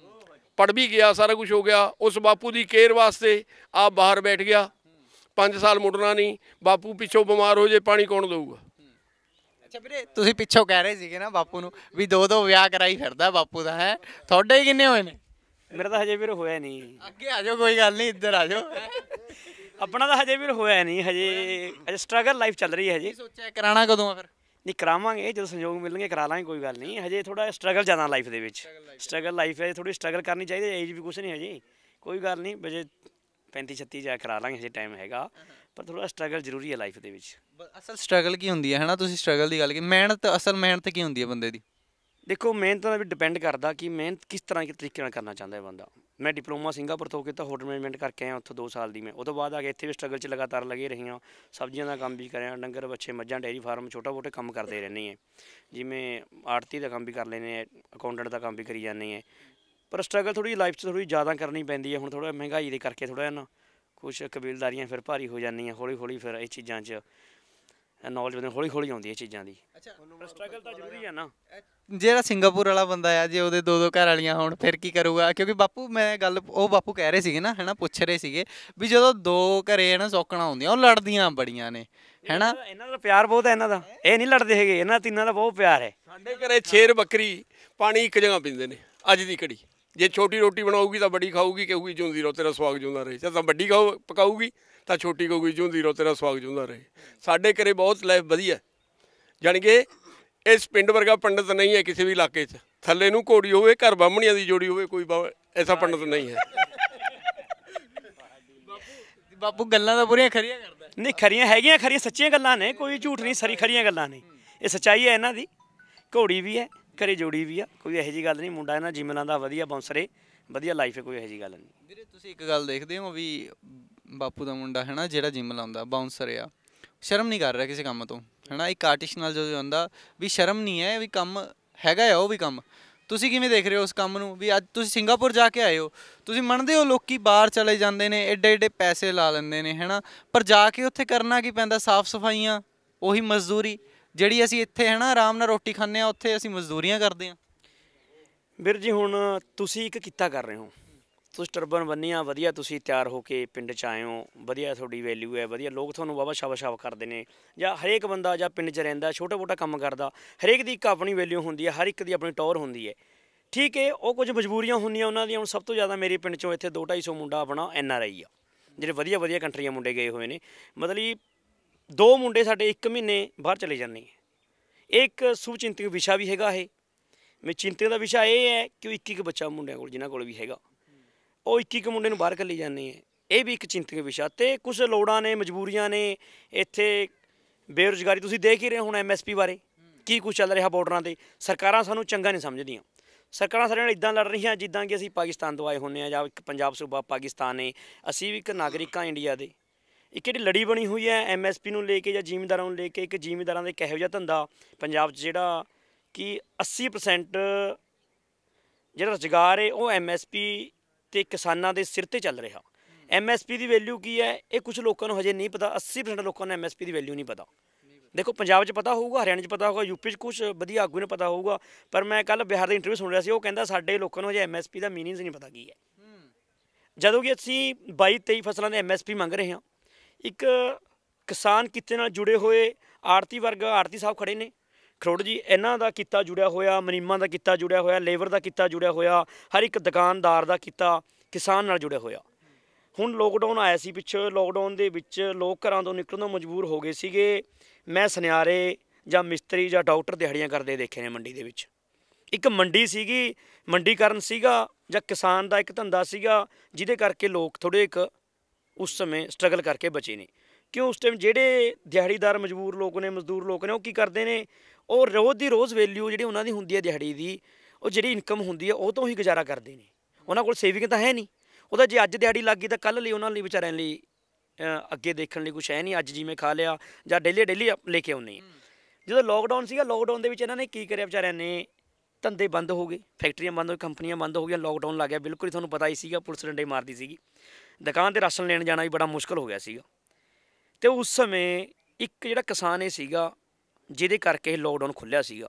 ਪੜ ਵੀ ਗਿਆ, ਸਾਰਾ ਕੁਝ ਹੋ ਗਿਆ, ਉਸ ਬਾਪੂ ਦੀ ਕੇਅਰ ਵਾਸਤੇ ਆਪ ਬਾਹਰ ਬੈਠ ਗਿਆ, 5 ਸਾਲ ਮੁੜਨਾ ਨਹੀਂ, ਬਾਪੂ ਪਿੱਛੋਂ ਬਿਮਾਰ ਹੋ ਜੇ ਪਾਣੀ ਕੌਣ ਦਊਗਾ? ਅੱਛਾ ਵੀਰੇ, ਤੁਸੀਂ ਪਿੱਛੋਂ ਕਹਿ ਰਹੇ ਸੀਗੇ ਨਾ ਬਾਪੂ ਨੂੰ ਵੀ 2-2 ਵਿਆਹ ਕਰਾਈ ਫਿਰਦਾ ਬਾਪੂ ਦਾ, ਹੈ ਤੁਹਾਡੇ ਕਿੰਨੇ ਹੋਏ ਨੇ? ਮੇਰਾ ਤਾਂ ਹਜੇ ਵੀਰ ਹੋਇਆ ਨਹੀਂ। ਅੱਗੇ ਆ ਜਾਓ, ਕੋਈ ਗੱਲ ਨਹੀਂ, ਇੱਧਰ ਆ ਜਾਓ। ਆਪਣਾ ਤਾਂ ਹਜੇ ਵੀਰ ਹੋਇਆ ਨਹੀਂ, ਹਜੇ ਸਟਰਗਲ ਲਾਈਫ ਚੱਲ ਰਹੀ ਹੈ ਹਜੇ। ਸੋਚਿਆ ਕਰਾਣਾ ਕਦੋਂ ਆ ਫਿਰ? ਨਹੀਂ ਕਰਾਵਾਂਗੇ, ਜਦੋਂ ਸੰਯੋਗ ਮਿਲਣਗੇ ਕਰਾ ਲਾਂਗੇ, ਕੋਈ ਗੱਲ ਨਹੀਂ। ਹਜੇ ਥੋੜਾ ਸਟਰਗਲ ਜ਼ਿਆਦਾ ਲਾਈਫ ਦੇ ਵਿੱਚ, ਸਟਰਗਲ ਲਾਈਫ ਹੈ, ਥੋੜੀ ਸਟਰਗਲ ਕਰਨੀ ਚਾਹੀਦੀ। ਏਜ ਵੀ ਕੁਛ ਨਹੀਂ ਹਜੇ, ਕੋਈ ਗੱਲ ਨਹੀਂ, ਵਜੇ 35-36 ਜਾ ਕਰਾ ਲਾਂਗੇ, ਹਜੇ ਟਾਈਮ ਹੈਗਾ, ਪਰ ਥੋੜਾ ਸਟਰਗਲ ਜ਼ਰੂਰੀ ਹੈ ਲਾਈਫ ਦੇ ਵਿੱਚ। ਅਸਲ ਸਟਰਗਲ ਕੀ ਹੁੰਦੀ ਹੈ, ਹੈ ਨਾ? ਤੁਸੀਂ ਸਟਰਗਲ ਦੀ ਗੱਲ ਕੀਤੀ, ਮਿਹਨਤ, ਅਸਲ ਮਿਹਨਤ ਕੀ ਹੁੰਦੀ ਹੈ ਬੰਦੇ ਦੀ? ਦੇਖੋ ਮਿਹਨਤ ਦਾ ਵੀ ਡਿਪੈਂਡ ਕਰਦਾ ਕਿ ਮਿਹਨਤ ਕਿਸ ਤਰ੍ਹਾਂ ਦੇ ਤਰੀਕੇ ਨਾਲ ਕਰਨਾ ਚਾਹੁੰਦਾ ਹੈ ਬੰਦਾ। ਮੈਂ ਡਿਪਲੋਮਾ ਸਿੰਗਾਪੁਰ ਤੋਂ ਕੀਤਾ, ਹੋਟਲ ਮੈਨੇਜਮੈਂਟ ਕਰਕੇ ਆਇਆ ਉੱਥੋਂ 2 ਸਾਲ ਦੀ। ਮੈਂ ਉਹ ਤੋਂ ਬਾਅਦ ਆ ਕੇ ਇੱਥੇ ਵੀ ਸਟਰਗਲ 'ਚ ਲਗਾਤਾਰ ਲੱਗੇ ਰਹੀਆਂ, ਸਬਜ਼ੀਆਂ ਦਾ ਕੰਮ ਵੀ ਕਰਿਆ, ਡੰਗਰ ਬੱਚੇ ਮੱਝਾਂ ਡੇਅਰੀ ਫਾਰਮ ਛੋਟਾ ਮੋਟੇ ਕੰਮ ਕਰਦੇ ਰਹਿੰਦੇ ਹੈ, ਜਿਵੇਂ ਆੜਤੀ ਦਾ ਕੰਮ ਵੀ ਕਰ ਲੈਂਦੇ ਹੈ, ਅਕਾਊਂਟੈਂਟ ਦਾ ਕੰਮ ਵੀ ਕਰੀ ਜਾਂਦੇ ਹੈ। ਪਰ ਸਟਰਗਲ ਥੋੜ੍ਹੀ ਲਾਈਫ 'ਚ ਥੋੜ੍ਹੀ ਜ਼ਿਆਦਾ ਕਰਨੀ ਪੈਂਦੀ ਹੈ। ਹੁਣ ਥੋੜ੍ਹਾ ਮਹਿੰਗਾਈ ਦੇ ਕਰਕੇ ਥੋੜ੍ਹਾ ਜਿਹਾ ਨਾ ਕੁਛ ਕਬੀਲਦਾਰੀਆਂ ਫਿਰ ਭਾਰੀ ਹੋ ਜਾਂਦੀਆਂ, ਹੌਲੀ ਹੌਲੀ ਫਿਰ ਇਹ ਚੀਜ਼ਾਂ 'ਚ ਨੌਲੇਜ ਬੰਦੇ ਹੌਲੀ ਹੌਲੀ ਆਉਂਦੀ ਹੈ ਚੀਜ਼ਾਂ ਦੀ। ਸਟਰਗਲ ਤਾਂ ਜ਼ਰੂਰੀ ਹੈ ਨਾ। ਜਿਹੜਾ ਸਿੰਗਾਪੁਰ ਵਾਲਾ ਬੰਦਾ ਆ, ਜੇ ਉਹਦੇ 2-2 ਘਰ ਵਾਲੀਆਂ ਹੋਣ ਫਿਰ ਕੀ ਕਰੂਗਾ? ਕਿਉਂਕਿ ਬਾਪੂ ਮੈਂ ਗੱਲ, ਉਹ ਬਾਪੂ ਕਹਿ ਰਹੇ ਸੀਗੇ ਨਾ, ਹੈ ਨਾ, ਪੁੱਛ ਰਹੇ ਸੀਗੇ ਵੀ ਜਦੋਂ 2 ਘਰੇ ਨਾ ਸੌਕਣਾ ਹੁੰਦੀਆਂ, ਉਹ ਲੜਦੀਆਂ ਬੜੀਆਂ ਨੇ, ਹੈ ਨਾ। ਇਹਨਾਂ ਦਾ ਪਿਆਰ ਬਹੁਤ ਹੈ, ਇਹਨਾਂ ਦਾ, ਇਹ ਨਹੀਂ ਲੜਦੇ ਹੈਗੇ, ਇਹਨਾਂ ਤਿੰਨਾਂ ਦਾ ਬਹੁਤ ਪਿਆਰ ਹੈ। ਸਾਡੇ ਘਰੇ ਸ਼ੇਰ ਬੱਕਰੀ ਪਾਣੀ ਇੱਕ ਜਗ੍ਹਾ ਪੀਂਦੇ ਨੇ ਅੱਜ ਦੀ ਘੜੀ। ਜੇ ਛੋਟੀ ਰੋਟੀ ਬਣਾਊਗੀ ਤਾਂ ਵੱਡੀ ਖਾਊਗੀ, ਕਹੂਗੀ ਜਿਉਂਦੀ ਰਹੋ ਤੇਰਾ ਸਵਾਗ ਜਿਉਂਦਾ ਰਹੇ। ਜਦ ਤਾਂ ਵੱਡੀ ਪਕਾਊਗੀ ਤਾਂ ਛੋਟੀ ਕਹੂਗੀ ਜਿਉਂਦੀ ਰਹੋ ਤੇਰਾ ਸਵਾਗ ਜਿਉਂਦਾ ਰਹੇ। ਸਾਡੇ ਘਰੇ ਬਹੁਤ ਲਾਈਫ ਵਧੀਆ, ਜਾਣੀ ਕਿ ਇਸ ਪਿੰਡ ਵਰਗਾ ਪੰਡਤ ਨਹੀਂ ਹੈ ਕਿਸੇ ਵੀ ਇਲਾਕੇ 'ਚ। ਥੱਲੇ ਨੂੰ ਘੋੜੀ ਹੋਵੇ, ਘਰ ਬਾਹਮਣੀਆਂ ਦੀ ਜੋੜੀ ਹੋਵੇ, ਕੋਈ ਐਸਾ ਪੰਡਤ ਨਹੀਂ ਹੈ। ਬਾਪੂ ਗੱਲਾਂ ਤਾਂ ਪੂਰੀਆਂ ਖਰੀਆਂ ਕਰਦਾ। ਨਹੀਂ ਖਰੀਆਂ ਹੈਗੀਆਂ, ਖਰੀਆਂ ਸੱਚੀਆਂ ਗੱਲਾਂ ਨੇ, ਕੋਈ ਝੂਠ ਨਹੀਂ, ਸਾਰੀ ਖਰੀਆਂ ਗੱਲਾਂ ਨੇ, ਇਹ ਸੱਚਾਈ ਹੈ ਇਹਨਾਂ ਦੀ। ਘੋੜੀ ਵੀ ਹੈ, ਘਰੇ ਜੋੜੀ ਵੀ ਆ, ਕੋਈ ਇਹੋ ਜਿਹੀ ਗੱਲ ਨਹੀਂ। ਮੁੰਡਾ ਇਹਨਾਂ ਜਿਮ ਲਾਉਂਦਾ, ਵਧੀਆ ਬਾਉਂਸਰ, ਵਧੀਆ ਲਾਈਫ ਹੈ, ਕੋਈ ਇਹੋ ਜਿਹੀ ਗੱਲ ਨਹੀਂ। ਵੀਰੇ ਤੁਸੀਂ ਇੱਕ ਗੱਲ ਦੇਖਦੇ ਹੋ ਵੀ ਬਾਪੂ ਦਾ ਮੁੰਡਾ ਹੈ ਨਾ, ਜਿਹੜਾ ਜਿਮ ਲਾਉਂਦਾ, ਬਾਉਂਸਰ ਆ, ਸ਼ਰਮ ਨਹੀਂ ਕਰ ਰਿਹਾ ਕਿਸੇ ਕੰਮ ਤੋਂ, ਹੈ ਨਾ। ਇੱਕ ਆਰਟਿਸਟ ਨਾਲ ਜਦੋਂ ਜਾਂਦਾ ਵੀ ਸ਼ਰਮ ਨਹੀਂ ਹੈ, ਵੀ ਕੰਮ ਹੈਗਾ ਆ ਉਹ ਵੀ ਕੰਮ। ਤੁਸੀਂ ਕਿਵੇਂ ਦੇਖ ਰਹੇ ਹੋ ਉਸ ਕੰਮ ਨੂੰ? ਵੀ ਅੱਜ ਤੁਸੀਂ ਸਿੰਗਾਪੁਰ ਜਾ ਕੇ ਆਏ ਹੋ, ਤੁਸੀਂ ਮੰਨਦੇ ਹੋ ਲੋਕੀ ਬਾਹਰ ਚਲੇ ਜਾਂਦੇ ਨੇ, ਐਡੇ ਐਡੇ ਪੈਸੇ ਲਾ ਲੈਂਦੇ ਨੇ, ਹੈ ਨਾ, ਪਰ ਜਾ ਕੇ ਉੱਥੇ ਕਰਨਾ ਕੀ ਪੈਂਦਾ? ਸਾਫ਼ ਸਫਾਈਆਂ, ਉਹੀ ਮਜ਼ਦੂਰੀ ਜਿਹੜੀ ਅਸੀਂ ਇੱਥੇ ਹੈ ਨਾ ਆਰਾਮ ਨਾਲ ਰੋਟੀ ਖਾਂਦੇ ਹਾਂ, ਉੱਥੇ ਅਸੀਂ ਮਜ਼ਦੂਰੀਆਂ ਕਰਦੇ ਹਾਂ। ਵੀਰ ਜੀ ਹੁਣ ਤੁਸੀਂ ਇੱਕ ਕਿੱਤਾ ਕਰ ਰਹੇ ਹੋ, ਤੁਸੀਂ ਟਰਬਨ ਬੰਨੀਆਂ, ਵਧੀਆ ਤੁਸੀਂ ਤਿਆਰ ਹੋ ਕੇ ਪਿੰਡ 'ਚ ਆਏ ਹੋ, ਵਧੀਆ ਤੁਹਾਡੀ ਵੈਲਿਊ ਹੈ, ਵਧੀਆ ਲੋਕ ਤੁਹਾਨੂੰ ਵਾਹਵਾ ਸ਼ਾਬਾਸ਼ ਕਰਦੇ ਨੇ। ਜਾਂ ਹਰੇਕ ਬੰਦਾ ਜਾਂ ਪਿੰਡ 'ਚ ਰਹਿੰਦਾ, ਛੋਟਾ ਮੋਟਾ ਕੰਮ ਕਰਦਾ, ਹਰੇਕ ਦੀ ਇੱਕ ਆਪਣੀ ਵੈਲਿਊ ਹੁੰਦੀ ਹੈ, ਹਰ ਇੱਕ ਦੀ ਆਪਣੀ ਟੌਰ ਹੁੰਦੀ ਹੈ, ਠੀਕ ਹੈ। ਉਹ ਕੁਝ ਮਜਬੂਰੀਆਂ ਹੁੰਦੀਆਂ ਉਹਨਾਂ ਦੀਆਂ। ਹੁਣ ਸਭ ਤੋਂ ਜ਼ਿਆਦਾ ਮੇਰੇ ਪਿੰਡ 'ਚੋਂ ਇੱਥੇ 200-250 ਮੁੰਡਾ ਆਪਣਾ NRI ਆ, ਜਿਹੜੇ ਵਧੀਆ ਵਧੀਆ ਕੰਟਰੀਆਂ ਮੁੰਡੇ ਗਏ ਹੋਏ ਨੇ। ਮਤਲਬ 2 ਮੁੰਡੇ ਸਾਡੇ 1 ਮਹੀਨੇ ਬਾਹਰ ਚਲੇ ਜਾਂਦੇ। ਇਹ ਇੱਕ ਸੁਚਿੰਤਕ ਵਿਸ਼ਾ ਵੀ ਹੈਗਾ। ਇਹ ਮੈਂ ਚਿੰਤਕ ਦਾ ਵਿਸ਼ਾ ਇਹ ਹੈ ਕਿ ਉਹ 1-1 ਬੱਚਾ ਮੁੰਡਿਆਂ ਕੋਲ, ਜਿਨ੍ਹਾਂ ਕੋਲ ਵੀ ਹੈਗਾ, ਉਹ 1-1 ਮੁੰਡੇ ਨੂੰ ਬਾਹਰ ਕੱਲੀ ਜਾਂਦੇ ਹੈ। ਇਹ ਵੀ ਇੱਕ ਚਿੰਤਕ ਵਿਸ਼ਾ। ਅਤੇ ਕੁਛ ਲੋੜਾਂ ਨੇ, ਮਜਬੂਰੀਆਂ ਨੇ ਇੱਥੇ। ਬੇਰੁਜ਼ਗਾਰੀ ਤੁਸੀਂ ਦੇਖ ਹੀ ਰਹੇ ਹੁਣ, MSP ਬਾਰੇ ਕੀ ਕੁਛ ਚੱਲ ਰਿਹਾ ਬਾਰਡਰਾਂ 'ਤੇ। ਸਰਕਾਰਾਂ ਸਾਨੂੰ ਚੰਗਾ ਨਹੀਂ ਸਮਝਦੀਆਂ। ਸਰਕਾਰਾਂ ਸਾਡੇ ਨਾਲ ਇੱਦਾਂ ਲੜ ਰਹੀਆਂ ਜਿੱਦਾਂ ਕਿ ਅਸੀਂ ਪਾਕਿਸਤਾਨ ਤੋਂ ਆਏ ਹੁੰਦੇ ਹਾਂ, ਜਾਂ ਇੱਕ ਪੰਜਾਬ ਸੂਬਾ ਪਾਕਿਸਤਾਨ ਹੈ, ਅਸੀਂ ਵੀ ਇੱਕ ਨਾਗਰਿਕ ਹਾਂ ਇੰਡੀਆ ਦੇ। ਇੱਕ ਜਿਹੜੀ ਲੜੀ ਬਣੀ ਹੋਈ ਹੈ MSP ਨੂੰ ਲੈ ਕੇ ਜਾਂ ਜ਼ਿਮੀਂਦਾਰਾਂ ਨੂੰ ਲੈ ਕੇ, ਇੱਕ ਜ਼ਿਮੀਂਦਾਰਾਂ ਦਾ ਇੱਕ ਇਹੋ ਜਿਹਾ ਧੰਦਾ ਪੰਜਾਬ 'ਚ ਜਿਹੜਾ ਕਿ 80% ਜਿਹੜਾ ਰੁਜ਼ਗਾਰ ਹੈ ਉਹ MSP ਅਤੇ ਕਿਸਾਨਾਂ ਦੇ ਸਿਰ 'ਤੇ ਚੱਲ ਰਿਹਾ। MSP ਦੀ ਵੈਲਿਊ ਕੀ ਹੈ ਇਹ ਕੁਝ ਲੋਕਾਂ ਨੂੰ ਹਜੇ ਨਹੀਂ ਪਤਾ। 80% ਲੋਕਾਂ ਨੂੰ MSP ਦੀ ਵੈਲਿਊ ਨਹੀਂ ਪਤਾ। ਦੇਖੋ ਪੰਜਾਬ 'ਚ ਪਤਾ ਹੋਊਗਾ, ਹਰਿਆਣੇ 'ਚ ਪਤਾ ਹੋਊਗਾ, ਯੂਪੀ 'ਚ ਕੁਝ ਵਧੀਆ ਆਗੂ ਨੇ ਪਤਾ ਹੋਊਗਾ, ਪਰ ਮੈਂ ਕੱਲ ਬਿਹਾਰ ਦਾ ਇੰਟਰਵਿਊ ਸੁਣ ਰਿਹਾ ਸੀ, ਉਹ ਕਹਿੰਦਾ ਸਾਡੇ ਲੋਕਾਂ ਨੂੰ ਹਜੇ MSP ਦਾ ਮੀਨਿੰਗਸ ਨਹੀਂ ਪਤਾ ਕੀ ਹੈ। ਜਦੋਂ ਕਿ ਅਸੀਂ 22-23 ਫਸਲਾਂ ਦੇ MSP ਮੰਗ ਰਹੇ ਹਾਂ। ਇੱਕ ਕਿਸਾਨ ਕਿੱਤੇ ਨਾਲ ਜੁੜੇ ਹੋਏ ਆੜਤੀ ਵਰਗ, ਆੜਤੀ ਸਾਹਿਬ ਖੜੇ ਨੇ ਖਰੋੜ ਜੀ, ਇਹਨਾਂ ਦਾ ਕਿੱਤਾ ਜੁੜਿਆ ਹੋਇਆ, ਮੁਨੀਮਾਂ ਦਾ ਕਿੱਤਾ ਜੁੜਿਆ ਹੋਇਆ, ਲੇਬਰ ਦਾ ਕਿੱਤਾ ਜੁੜਿਆ ਹੋਇਆ, ਹਰ ਇੱਕ ਦੁਕਾਨਦਾਰ ਦਾ ਕਿੱਤਾ ਕਿਸਾਨ ਨਾਲ ਜੁੜਿਆ ਹੋਇਆ। ਹੁਣ ਲੋਕਡਾਊਨ ਆਇਆ ਸੀ ਪਿੱਛੇ, ਲੋਕਡਾਊਨ ਦੇ ਵਿੱਚ ਲੋਕ ਘਰਾਂ ਤੋਂ ਨਿਕਲਣ ਤੋਂ ਮਜਬੂਰ ਹੋ ਗਏ ਸੀਗੇ। ਮੈਂ ਸੁਨਿਆਰੇ ਜਾਂ ਮਿਸਤਰੀ ਜਾਂ ਡਾਕਟਰ ਦਿਹਾੜੀਆਂ ਕਰਦੇ ਦੇਖੇ ਨੇ ਮੰਡੀ ਦੇ ਵਿੱਚ। ਇੱਕ ਮੰਡੀ ਸੀਗੀ, ਮੰਡੀਕਰਨ ਸੀਗਾ ਜਾਂ ਕਿਸਾਨ ਦਾ ਇੱਕ ਧੰਦਾ ਸੀਗਾ, ਜਿਹਦੇ ਕਰਕੇ ਲੋਕ ਥੋੜ੍ਹੇ ਇੱਕ ਉਸ ਸਮੇਂ ਸਟਰਗਲ ਕਰਕੇ ਬਚੇ ਨੇ। ਕਿਉਂ ਉਸ ਟਾਈਮ ਜਿਹੜੇ ਦਿਹਾੜੀਦਾਰ ਮਜ਼ਦੂਰ ਲੋਕ ਨੇ, ਮਜ਼ਦੂਰ ਲੋਕ ਨੇ, ਉਹ ਕੀ ਕਰਦੇ ਨੇ, ਉਹ ਰੋਜ਼ ਦੀ ਰੋਜ਼ ਵੈਲਿਊ ਜਿਹੜੀ ਉਹਨਾਂ ਦੀ ਹੁੰਦੀ ਹੈ ਦਿਹਾੜੀ ਦੀ, ਉਹ ਜਿਹੜੀ ਇਨਕਮ ਹੁੰਦੀ ਹੈ ਉਹ ਤੋਂ ਹੀ ਗੁਜ਼ਾਰਾ ਕਰਦੇ ਨੇ। ਉਹਨਾਂ ਕੋਲ ਸੇਵਿੰਗ ਤਾਂ ਹੈ ਨਹੀਂ। ਉਹਦਾ ਜੇ ਅੱਜ ਦਿਹਾੜੀ ਲੱਗ ਗਈ ਤਾਂ ਕੱਲ੍ਹ ਲਈ ਉਹਨਾਂ ਲਈ ਵਿਚਾਰਿਆਂ ਲਈ ਅੱਗੇ ਦੇਖਣ ਲਈ ਕੁਛ ਹੈ ਨਹੀਂ। ਅੱਜ ਜਿਵੇਂ ਖਾ ਲਿਆ ਜਾਂ ਡੇਲੀ ਲੈ ਕੇ ਆਉਂਦੇ ਆ। ਜਦੋਂ ਲੋਕਡਾਊਨ ਸੀਗਾ, ਲੋਕਡਾਊਨ ਦੇ ਵਿੱਚ ਇਹਨਾਂ ਨੇ ਕੀ ਕਰਿਆ ਵਿਚਾਰਿਆਂ ਨੇ, ਧੰਦੇ ਬੰਦ ਹੋ ਗਏ, ਫੈਕਟਰੀਆਂ ਬੰਦ ਹੋ ਗਈਆਂ, ਕੰਪਨੀਆਂ ਬੰਦ ਹੋ ਗਈਆਂ, ਲੋਕਡਾਊਨ ਲੱਗ ਗਿਆ। ਬਿਲਕੁਲ ਹੀ ਤੁਹਾਨੂੰ ਪਤਾ ਹੀ ਸੀਗਾ, ਪੁਲਿਸ ਡੰਡੇ ਮਾਰਦੀ ਸੀਗੀ, ਦੁਕਾਨ 'ਤੇ ਰਾਸ਼ਨ ਲੈਣ ਜਾਣਾ ਵੀ ਬੜਾ ਮੁਸ਼ਕਿਲ ਹੋ ਗਿਆ ਸੀਗਾ। ਅਤੇ ਉਸ ਸਮੇਂ ਇੱਕ ਜਿਹੜਾ ਕਿਸਾਨ ਇਹ ਸੀਗਾ ਜਿਹਦੇ ਕਰਕੇ ਲੋਕਡਾਊਨ ਖੁੱਲ੍ਹਿਆ ਸੀਗਾ।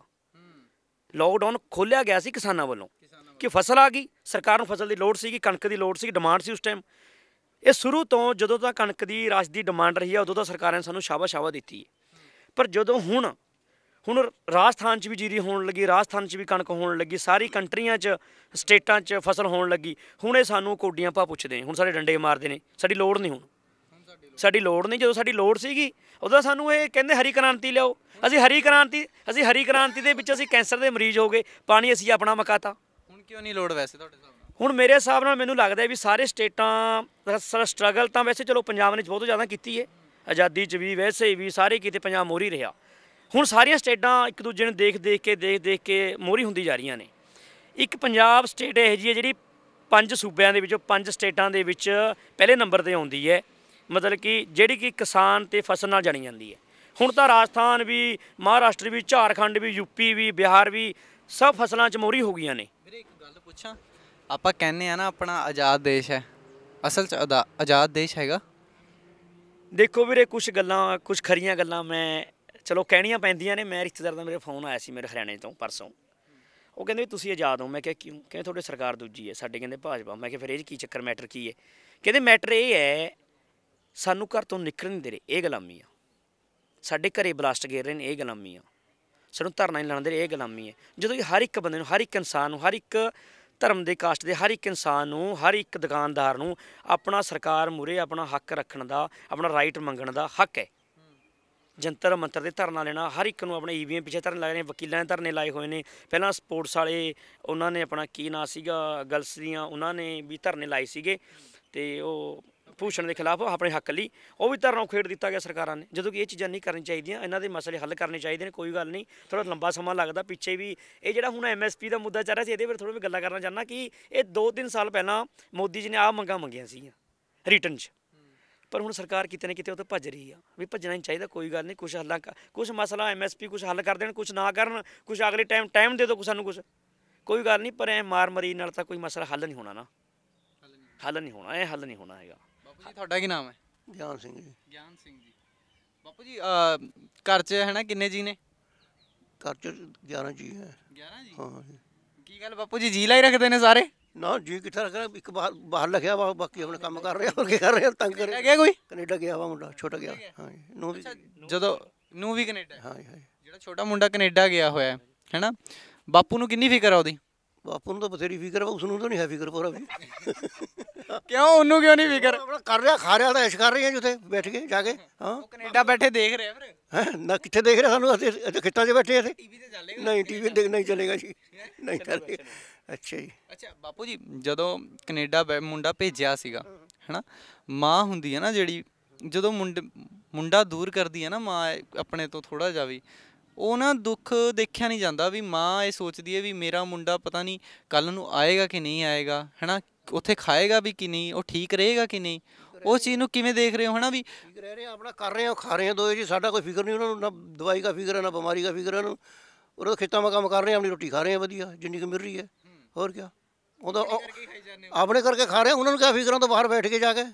ਲੋਕਡਾਊਨ ਖੋਲ੍ਹਿਆ ਗਿਆ ਸੀ ਕਿਸਾਨਾਂ ਵੱਲੋਂ ਕਿ ਫਸਲ ਆ ਗਈ, ਸਰਕਾਰ ਨੂੰ ਫਸਲ ਦੀ ਲੋੜ ਸੀਗੀ, ਕਣਕ ਦੀ ਲੋੜ ਸੀ, ਡਿਮਾਂਡ ਸੀ ਉਸ ਟਾਈਮ। ਇਹ ਸ਼ੁਰੂ ਤੋਂ ਜਦੋਂ ਤਾਂ ਕਣਕ ਦੀ ਰਾਸ਼ ਦੀ ਡਿਮਾਂਡ ਰਹੀ ਹੈ, ਉਦੋਂ ਤਾਂ ਸਰਕਾਰਾਂ ਨੇ ਸਾਨੂੰ ਸ਼ਾਬਾਸ਼ ਦਿੱਤੀ ਹੈ। ਪਰ ਜਦੋਂ ਹੁਣ ਰਾਜਸਥਾਨ 'ਚ ਵੀ ਜੀਰੀ ਹੋਣ ਲੱਗੀ, ਰਾਜਸਥਾਨ 'ਚ ਵੀ ਕਣਕ ਹੋਣ ਲੱਗੀ, ਸਾਰੀ ਕੰਟਰੀਆਂ 'ਚ ਸਟੇਟਾਂ 'ਚ ਫਸਲ ਹੋਣ ਲੱਗੀ, ਹੁਣ ਇਹ ਸਾਨੂੰ ਕੋਡੀਆਂ ਪਾ ਪੁੱਛਦੇ ਨੇ, ਹੁਣ ਸਾਡੇ ਡੰਡੇ ਮਾਰਦੇ ਨੇ, ਸਾਡੀ ਲੋੜ ਨਹੀਂ। ਹੁਣ ਸਾਡੀ ਲੋੜ ਨਹੀਂ। ਜਦੋਂ ਸਾਡੀ ਲੋੜ ਸੀਗੀ ਉਦੋਂ ਸਾਨੂੰ ਇਹ ਕਹਿੰਦੇ ਹਰੀ ਕ੍ਰਾਂਤੀ ਲਿਆਓ। ਅਸੀਂ ਹਰੀ ਕ੍ਰਾਂਤੀ ਦੇ ਵਿੱਚ ਅਸੀਂ ਕੈਂਸਰ ਦੇ ਮਰੀਜ਼ ਹੋ ਗਏ, ਪਾਣੀ ਅਸੀਂ ਆਪਣਾ ਮਕਾਤਾ। ਹੁਣ ਕਿਉਂ ਨਹੀਂ ਲੋੜ ਵੈਸੇ ਤੁਹਾਡੇ ਹਿਸਾਬ ਨਾਲ? ਹੁਣ ਮੇਰੇ ਹਿਸਾਬ ਨਾਲ ਮੈਨੂੰ ਲੱਗਦਾ ਵੀ ਸਾਰੇ ਸਟੇਟਾਂ ਦਾ ਸਟਰਗਲ ਤਾਂ ਵੈਸੇ ਚਲੋ ਪੰਜਾਬ ਨੇ ਬਹੁਤ ਜ਼ਿਆਦਾ ਕੀਤੀ ਹੈ, ਆਜ਼ਾਦੀ 'ਚ ਵੀ ਵੈਸੇ ਵੀ ਸਾਰੇ ਕਿਤੇ ਪੰਜਾਬ ਮੋਹਰੀ ਰਿਹਾ। ਹੁਣ ਸਾਰੀਆਂ ਸਟੇਟਾਂ ਇੱਕ ਦੂਜੇ ਨੂੰ ਦੇਖ ਕੇ ਮੋਹਰੀ ਹੁੰਦੀ ਜਾ ਰਹੀਆਂ ਨੇ। ਇੱਕ ਪੰਜਾਬ ਸਟੇਟ ਇਹੋ ਜਿਹੀ ਹੈ ਜਿਹੜੀ 5 ਸੂਬਿਆਂ ਦੇ ਵਿੱਚੋਂ 5 ਸਟੇਟਾਂ ਦੇ ਵਿੱਚ ਪਹਿਲੇ ਨੰਬਰ 'ਤੇ ਆਉਂਦੀ ਹੈ, ਮਤਲਬ ਕਿ ਜਿਹੜੀ ਕਿ ਕਿਸਾਨ ਅਤੇ ਫਸਲ ਨਾਲ ਜਾਣੀ ਜਾਂਦੀ ਹੈ। ਹੁਣ ਤਾਂ ਰਾਜਸਥਾਨ ਵੀ, ਮਹਾਰਾਸ਼ਟਰ ਵੀ, ਝਾਰਖੰਡ ਵੀ, ਯੂਪੀ ਵੀ, ਬਿਹਾਰ ਵੀ ਸਭ ਫਸਲਾਂ 'ਚ ਮੋਹਰੀ ਹੋ ਗਈਆਂ ਨੇ। ਵੀਰੇ ਇੱਕ ਗੱਲ ਪੁੱਛਾਂ, ਆਪਾਂ ਕਹਿੰਦੇ ਆ ਨਾ ਆਪਣਾ ਆਜ਼ਾਦ ਦੇਸ਼ ਹੈ, ਅਸਲ 'ਚ ਆਜ਼ਾਦ ਦੇਸ਼ ਹੈਗਾ? ਦੇਖੋ ਵੀਰੇ, ਕੁਛ ਖਰੀਆਂ ਗੱਲਾਂ ਮੈਂ ਚਲੋ ਕਹਿਣੀਆਂ ਪੈਂਦੀਆਂ ਨੇ। ਮੈਂ ਰਿਸ਼ਤੇਦਾਰ ਦਾ ਮੇਰੇ ਫੋਨ ਆਇਆ ਸੀ ਮੇਰੇ ਹਰਿਆਣੇ ਤੋਂ ਪਰਸੋਂ, ਉਹ ਕਹਿੰਦੇ ਵੀ ਤੁਸੀਂ ਆਜ਼ਾਦ ਹੋ। ਮੈਂ ਕਿਹਾ ਕਿਉਂ? ਕਹਿੰਦੇ ਤੁਹਾਡੀ ਸਰਕਾਰ ਦੂਜੀ ਹੈ, ਸਾਡੇ ਕਹਿੰਦੇ ਭਾਜਪਾ। ਮੈਂ ਕਿਹਾ ਫਿਰ ਇਹ 'ਚ ਕੀ ਚੱਕਰ, ਮੈਟਰ ਕੀ ਹੈ? ਕਹਿੰਦੇ ਮੈਟਰ ਇਹ ਹੈ ਸਾਨੂੰ ਘਰ ਤੋਂ ਨਿਕਲਣ ਨਹੀਂ ਦੇ ਰਹੇ, ਇਹ ਗੁਲਾਮੀ ਆ। ਸਾਡੇ ਘਰੇ ਬਲਾਸਟ ਗੇਰ ਰਹੇ ਨੇ, ਇਹ ਗੁਲਾਮੀ ਆ। ਸਾਨੂੰ ਧਰਨਾ ਨਹੀਂ ਲਾਉਣ ਦੇ ਰਹੇ, ਇਹ ਗੁਲਾਮੀ ਹੈ। ਜਦੋਂ ਕਿ ਹਰ ਇੱਕ ਬੰਦੇ ਨੂੰ, ਹਰ ਇੱਕ ਇਨਸਾਨ ਨੂੰ, ਹਰ ਇੱਕ ਧਰਮ ਦੇ ਕਾਸਟ ਦੇ ਹਰ ਇੱਕ ਇਨਸਾਨ ਨੂੰ, ਹਰ ਇੱਕ ਦੁਕਾਨਦਾਰ ਨੂੰ ਆਪਣਾ ਸਰਕਾਰ ਮੂਹਰੇ ਆਪਣਾ ਹੱਕ ਰੱਖਣ ਦਾ, ਆਪਣਾ ਰਾਈਟ ਮੰਗਣ ਦਾ ਹੱਕ ਹੈ। ਜੰਤਰ ਮੰਤਰ ਦੇ ਧਰਨਾ ਲੈਣਾ, ਹਰ ਇੱਕ ਨੂੰ ਆਪਣੇ EVM ਪਿੱਛੇ ਧਰਨੇ ਲਾਏ ਨੇ, ਵਕੀਲਾਂ ਨੇ ਧਰਨੇ ਲਾਏ ਹੋਏ ਨੇ। ਪਹਿਲਾਂ ਸਪੋਰਟਸ ਵਾਲੇ ਉਹਨਾਂ ਨੇ ਆਪਣਾ ਕੀ ਨਾਂ ਸੀਗਾ, ਗਰਲਸ ਦੀਆਂ, ਉਹਨਾਂ ਨੇ ਵੀ ਧਰਨੇ ਲਾਏ ਸੀਗੇ, ਅਤੇ ਉਹ ਭੂਸ਼ਣ ਦੇ ਖਿਲਾਫ ਆਪਣੇ ਹੱਕ ਲਈ ਉਹ ਵੀ ਧਰਨਾ ਖੇਡ ਦਿੱਤਾ ਗਿਆ ਸਰਕਾਰਾਂ ਨੇ। ਜਦੋਂ ਕਿ ਇਹ ਚੀਜ਼ਾਂ ਨਹੀਂ ਕਰਨੀਆਂ ਚਾਹੀਦੀਆਂ, ਇਹਨਾਂ ਦੇ ਮਸਲੇ ਹੱਲ ਕਰਨੇ ਚਾਹੀਦੇ ਨੇ। ਕੋਈ ਗੱਲ ਨਹੀਂ, ਥੋੜ੍ਹਾ ਲੰਬਾ ਸਮਾਂ ਲੱਗਦਾ। ਪਿੱਛੇ ਵੀ ਇਹ ਜਿਹੜਾ ਹੁਣ MSP ਦਾ ਮੁੱਦਾ ਚੱਲ ਰਿਹਾ ਸੀ, ਇਹਦੇ ਬਾਰੇ ਥੋੜ੍ਹਾ ਵੀ ਗੱਲਾਂ ਕਰਨਾ ਚਾਹੁੰਦਾ ਕਿ ਇਹ 2-3 ਸਾਲ ਪਹਿਲਾਂ ਮੋਦੀ ਜੀ ਨੇ ਆਹ ਮੰਗਾਂ ਮੰਗੀਆਂ ਸੀਗੀਆਂ ਰਿਟਰਨ 'ਚ, ਪਰ ਹੁਣ ਸਰਕਾਰ ਕਿਤੇ ਨਾ ਕਿਤੇ ਉਹ ਤੋਂ ਭੱਜ ਰਹੀ ਆ। ਵੀ ਭੱਜਣਾ ਨਹੀਂ ਚਾਹੀਦਾ, ਕੋਈ ਗੱਲ ਨਹੀਂ, ਕੁਛ ਮਸਲਾ MSP ਕੁਛ ਹੱਲ ਕਰ ਦੇਣ, ਕੁਛ ਨਾ ਕਰਨ, ਕੁਛ ਅਗਲੇ ਟਾਈਮ ਦੇ ਦਿਓ ਸਾਨੂੰ ਕੁਛ, ਕੋਈ ਗੱਲ ਨਹੀਂ। ਪਰ ਐ ਮਾਰ ਮਰੀ ਨਾਲ ਤਾਂ ਕੋਈ ਮਸਲਾ ਹੱਲ ਨਹੀਂ ਹੋਣਾ ਨਾ, ਹੱਲ ਨਹੀਂ ਹੋਣਾ, ਇਹ ਹੱਲ ਨਹੀਂ ਹੋਣਾ ਹੈਗਾ। ਬਾਪੂ ਜੀ ਤੁਹਾਡਾ ਕੀ ਨਾਮ ਹੈ? ਗਿਆਨ ਸਿੰਘ ਜੀ। ਗਿਆਨ ਸਿੰਘ ਜੀ। ਬਾਪੂ ਜੀ ਘਰ 'ਚ ਹੈ ਨਾ ਕਿੰਨੇ ਜੀ ਨੇ? ਘਰ 'ਚ 11 ਜੀ ਹੈ। 11 ਜੀ? ਹਾਂ ਜੀ। ਕੀ ਗੱਲ ਬਾਪੂ ਜੀ ਜੀ ਲਾਈ ਰੱਖਦੇ ਨੇ ਸਾਰੇ? ਨਾ ਜੀ ਕਿੱਥੇ ਰੱਖਿਆ, ਇੱਕ ਬਾਹਰ ਲਿਖਿਆ ਵਾ, ਬਾਕੀ ਆਪਣੇ ਕੰਮ ਕਰ ਰਿਹਾ, ਹੋਰ ਕੀ ਕਰ ਰਿਹਾ, ਤੰਗ ਕਰ ਗਿਆ ਕੋਈ? ਕੈਨੇਡਾ ਗਿਆ ਵਾ ਮੁੰਡਾ, ਛੋਟਾ ਗਿਆ। ਹਾਂ ਜੀ, ਨੂੰ ਵੀ। ਜਦੋਂ ਨੂੰ ਵੀ ਕੈਨੇਡਾ? ਹਾਂ ਜੀ, ਹਾਂ ਜੀ। ਜਿਹੜਾ ਛੋਟਾ ਮੁੰਡਾ ਕੈਨੇਡਾ ਗਿਆ ਹੋਇਆ ਹੈ ਨਾ, ਬਾਪੂ ਨੂੰ ਕਿੰਨੀ ਫਿਕਰ ਆ ਉਹਦੀ? ਬਾਪੂ ਨੂੰ ਤਾਂ ਬਥੇਰੀ ਫਿਕਰ ਵਾ, ਉਸ ਨੂੰ ਤਾਂ ਨਹੀਂ ਹੈ ਫਿਕਰ ਪੂਰਾ ਵੀ। ਕਿਉਂ ਉਹਨੂੰ ਕਿਉਂ ਨਹੀਂ ਫਿਕਰ? ਆਪਣਾ ਕਰ ਰਿਹਾ, ਖਾ ਰਿਹਾ, ਤਾਂ ਐਸ਼ ਕਰ ਰਹੇ ਆ ਜਿੱਥੇ ਬੈਠ ਕੇ ਜਾ ਕੇ। ਹਾਂ, ਉਹ ਕੈਨੇਡਾ ਬੈਠੇ ਦੇਖ ਰਿਹਾ ਫਿਰ? ਹੈ ਨਾ, ਕਿੱਥੇ ਦੇਖ ਰਿਹਾ ਸਾਨੂੰ? ਅਸੀਂ ਖੇਤਾਂ 'ਚ ਬੈਠੇ ਇੱਥੇ। ਟੀਵੀ ਤੇ ਚੱਲੇਗਾ? ਨਹੀਂ, ਟੀਵੀ ਦੇਖ ਨਹੀਂ ਚੱਲੇਗਾ ਜੀ, ਨਹੀਂ ਚੱਲੇਗਾ। ਅੱਛਾ ਜੀ। ਅੱਛਾ ਬਾਪੂ ਜੀ, ਜਦੋਂ ਕੈਨੇਡਾ ਮੁੰਡਾ ਭੇਜਿਆ ਸੀਗਾ ਹੈਨਾ, ਮਾਂ ਹੁੰਦੀ ਹੈ ਨਾ ਜਿਹੜੀ, ਜਦੋਂ ਮੁੰਡਾ ਦੂਰ ਕਰਦੀ ਹੈ ਨਾ ਮਾਂ ਆਪਣੇ ਤੋਂ ਥੋੜ੍ਹਾ ਜਿਹਾ ਵੀ, ਉਹ ਨਾ ਦੁੱਖ ਦੇਖਿਆ ਨਹੀਂ ਜਾਂਦਾ। ਵੀ ਮਾਂ ਇਹ ਸੋਚਦੀ ਹੈ ਵੀ ਮੇਰਾ ਮੁੰਡਾ ਪਤਾ ਨਹੀਂ ਕੱਲ੍ਹ ਨੂੰ ਆਏਗਾ ਕਿ ਨਹੀਂ ਆਏਗਾ, ਹੈ ਨਾ, ਉੱਥੇ ਖਾਏਗਾ ਵੀ ਕਿ ਨਹੀਂ, ਉਹ ਠੀਕ ਰਹੇਗਾ ਕਿ ਨਹੀਂ, ਉਸ ਚੀਜ਼ ਨੂੰ ਕਿਵੇਂ ਦੇਖ ਰਹੇ ਹੋ? ਹੈ ਨਾ ਵੀ ਠੀਕ ਰਹਿ ਰਹੇ, ਆਪਣਾ ਕਰ ਰਹੇ ਆ, ਖਾ ਰਹੇ ਆ ਦੋਏ ਜੀ। ਸਾਡਾ ਕੋਈ ਫਿਕਰ ਨਹੀਂ ਉਹਨਾਂ ਨੂੰ, ਨਾ ਦਵਾਈ ਦਾ ਫਿਕਰ ਹੈ, ਨਾ ਬਿਮਾਰੀ ਦਾ ਫਿਕਰ ਹੈ ਉਹਨੂੰ। ਉਹ ਖੇਤਾਂ 'ਮਾ ਕੰਮ ਕਰ ਰਹੇ ਆ, ਆਪਣੀ ਰੋਟੀ ਖਾ ਰਹੇ ਆ ਵਧੀਆ ਜਿੰਨੀ ਕੁ ਮਿਲ ਰਹੀ ਹੈ। ਹੋਰ ਕਿਆ, ਉਹਦਾ ਆਪਣੇ ਕਰਕੇ ਖਾ ਰਹੇ, ਉਹਨਾਂ ਨੂੰ ਕਿਆ ਫਿਕਰਾਂ ਤੋਂ ਬਾਹਰ ਬੈਠ ਕੇ ਜਾ ਕੇ।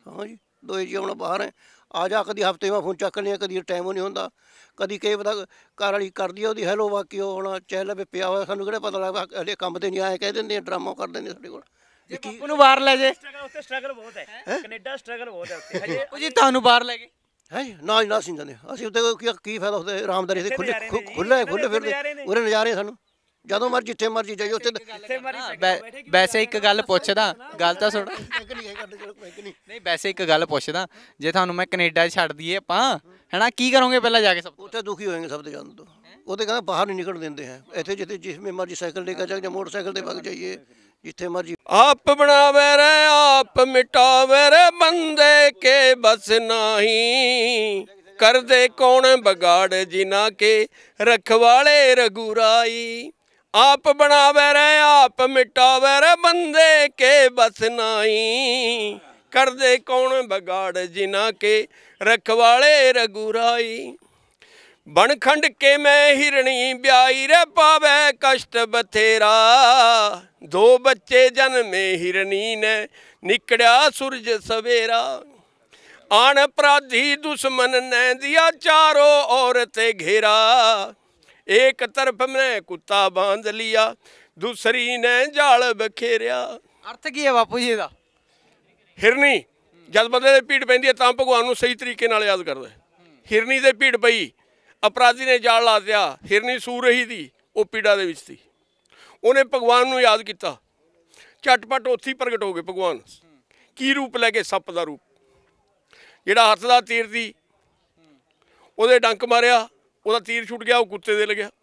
ਹਾਂ ਜੀ ਦੋਏ ਜੀ ਆਪਣਾ ਬਾਹਰ ਹੈ ਆ ਜਾ ਕਦੀ ਹਫਤੇ ਮੈਂ ਫੋਨ ਚੱਕ ਲਿਆ ਕਦੀ ਟਾਈਮ ਨਹੀਂ ਹੁੰਦਾ ਕਦੀ ਕਈ ਪਤਾ ਘਰ ਵਾਲੀ ਕਰਦੀ ਆ ਉਹਦੀ ਹੈਲੋ ਬਾਕੀ ਉਹ ਹੁਣ ਚਹਿਲ ਵੀ ਪਿਆ ਹੋਇਆ ਸਾਨੂੰ ਕਿਹੜਾ ਪਤਾ ਲੱਗਦਾ ਹਲੇ ਕੰਮ ਤੇ ਨਹੀਂ ਆਏ ਕਹਿ ਦਿੰਦੇ ਆ ਡਰਾਮਾ ਕਰ ਦਿੰਦੇ ਸਾਡੇ ਕੋਲ ਬਾਪੂ ਨੂੰ ਬਾਹਰ ਲੈ ਜੇ ਉੱਥੇ ਸਟਰਗਲ ਬਹੁਤ ਹੈ ਕੈਨੇਡਾ ਸਟਰਗਲ ਬਹੁਤ ਹੈ ਉੱਥੇ ਹਜੇ ਬਾਪੂ ਜੀ ਤੁਹਾਨੂੰ ਬਾਹਰ ਲੈ ਗਏ ਹੈ ਜੀ ਨਾ ਜੀ ਨਾ ਅਸੀਂ ਜਾਂਦੇ ਅਸੀਂ ਉੱਤੇ ਕੀ ਫਾਇਦਾ ਉੱਤੇ ਆਰਾਮਦਾਰੀ ਦੇ ਖੁੱਲੇ ਫਿਰਦੇ ਉਰੇ ਨਜ਼ਾਰੇ ਸਾਨੂੰ ਜਦੋਂ ਮਰਜੀ ਜਿੱਥੇ ਮਰਜੀ ਜਾਈਏ ਉੱਥੇ ਵੈਸੇ ਇੱਕ ਗੱਲ ਪੁੱਛਦਾ ਗੱਲ ਤਾਂ ਸੁਣ ਨਹੀਂ ਵੈਸੇ ਇੱਕ ਗੱਲ ਪੁੱਛਦਾ ਜੇ ਤੁਹਾਨੂੰ ਮੈਂ ਕੈਨੇਡਾ 'ਚ ਛੱਡ ਦਈਏ ਆਪਾਂ ਹੈਨਾ ਕੀ ਕਰੋਗੇ ਪਹਿਲਾਂ ਜਾ ਕੇ ਸਭ ਉੱਥੇ ਦੁਖੀ ਹੋਏਗੇ ਸਭ ਦੇ ਜਾਣ ਤੋਂ ਉਹ ਤੇ ਕਹਿੰਦਾ ਬਾਹਰ ਨਹੀਂ ਨਿਕਲਣ ਦਿੰਦੇ ਹੈ ਇੱਥੇ ਜਿੱਥੇ ਜਿਸਮੇ ਮਰਜੀ ਸਾਈਕਲ ਲੈ ਕੇ ਜਾ ਜਾਂ ਮੋਟਰਸਾਈਕਲ ਤੇ ਵਗ ਜਾਈਏ ਜਿੱਥੇ ਮਰਜੀ आप बनावे रे आप मिटावे रे बंदे के बस नहीं कर दे कौन बगाड़ जिना के रखवाले रघुराई आप बनावे रे आप मिटावे रे बंदे के बस नहीं कर दे कौन बगाड़ जिना के रखवाले रघुराई बन खंड के मैं हिरणी ब्याई रे पावे कष्ट बथेरा दो बच्चे जन्मे हिरणी ने निकड़ा सूरज सवेरा आन अपराधी दुश्मन ने दिया चारों औरतें घेरा एक तरफ में कुत्ता बांध लिया दूसरी ने जाल बखेरिया अर्थ की है बापू जी ਦਾ हिरनी जद बंदे ਦੀ ਭੀੜ ਪੈਂਦੀ ਹੈ ਤਾਂ ਭਗਵਾਨ ਨੂੰ ਸਹੀ ਤਰੀਕੇ ਨਾਲ ਯਾਦ ਕਰਦਾ हिरनी ਦੇ ਭੀੜ ਪਈ अपराधी ने जाल ला दिया हिरनी सू रही थी वो पीड़ा दे विच थी उन्हें भगवान नूं याद किया झटपट उत्थे ही प्रगट हो गए भगवान की रूप लैके सप का रूप जिहड़ा हत्थ दा तीर सी उहदे डंक मारिया उहदा तीर छुट गया वो कुत्ते दे लग्या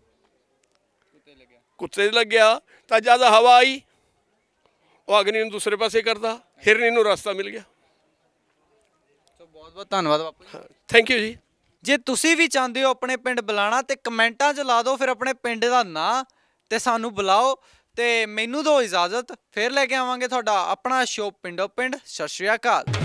कुत्ते दे लग गया तो जद हवा आई वो अग्नि नूं दूसरे पासे करता हिरनी नूं रास्ता मिल गया बहुत बहुत धन्यवाद बापू जी थैंक यू जी ਜੇ ਤੁਸੀਂ ਵੀ ਚਾਹੁੰਦੇ ਹੋ ਆਪਣੇ ਪਿੰਡ ਬੁਲਾਣਾ ਤੇ ਕਮੈਂਟਾਂ 'ਚ ਲਾ ਦਿਓ ਫਿਰ ਆਪਣੇ ਪਿੰਡ ਦਾ ਨਾਂ ਤੇ ਸਾਨੂੰ ਬੁਲਾਓ ਤੇ ਮੈਨੂੰ ਦਿਓ ਇਜਾਜ਼ਤ ਫਿਰ ਲੈ ਕੇ ਆਵਾਂਗੇ ਤੁਹਾਡਾ ਆਪਣਾ ਸ਼ੋਅ ਪਿੰਡੋ ਪਿੰਡ। ਸਤਿ ਸ਼੍ਰੀ ਅਕਾਲ।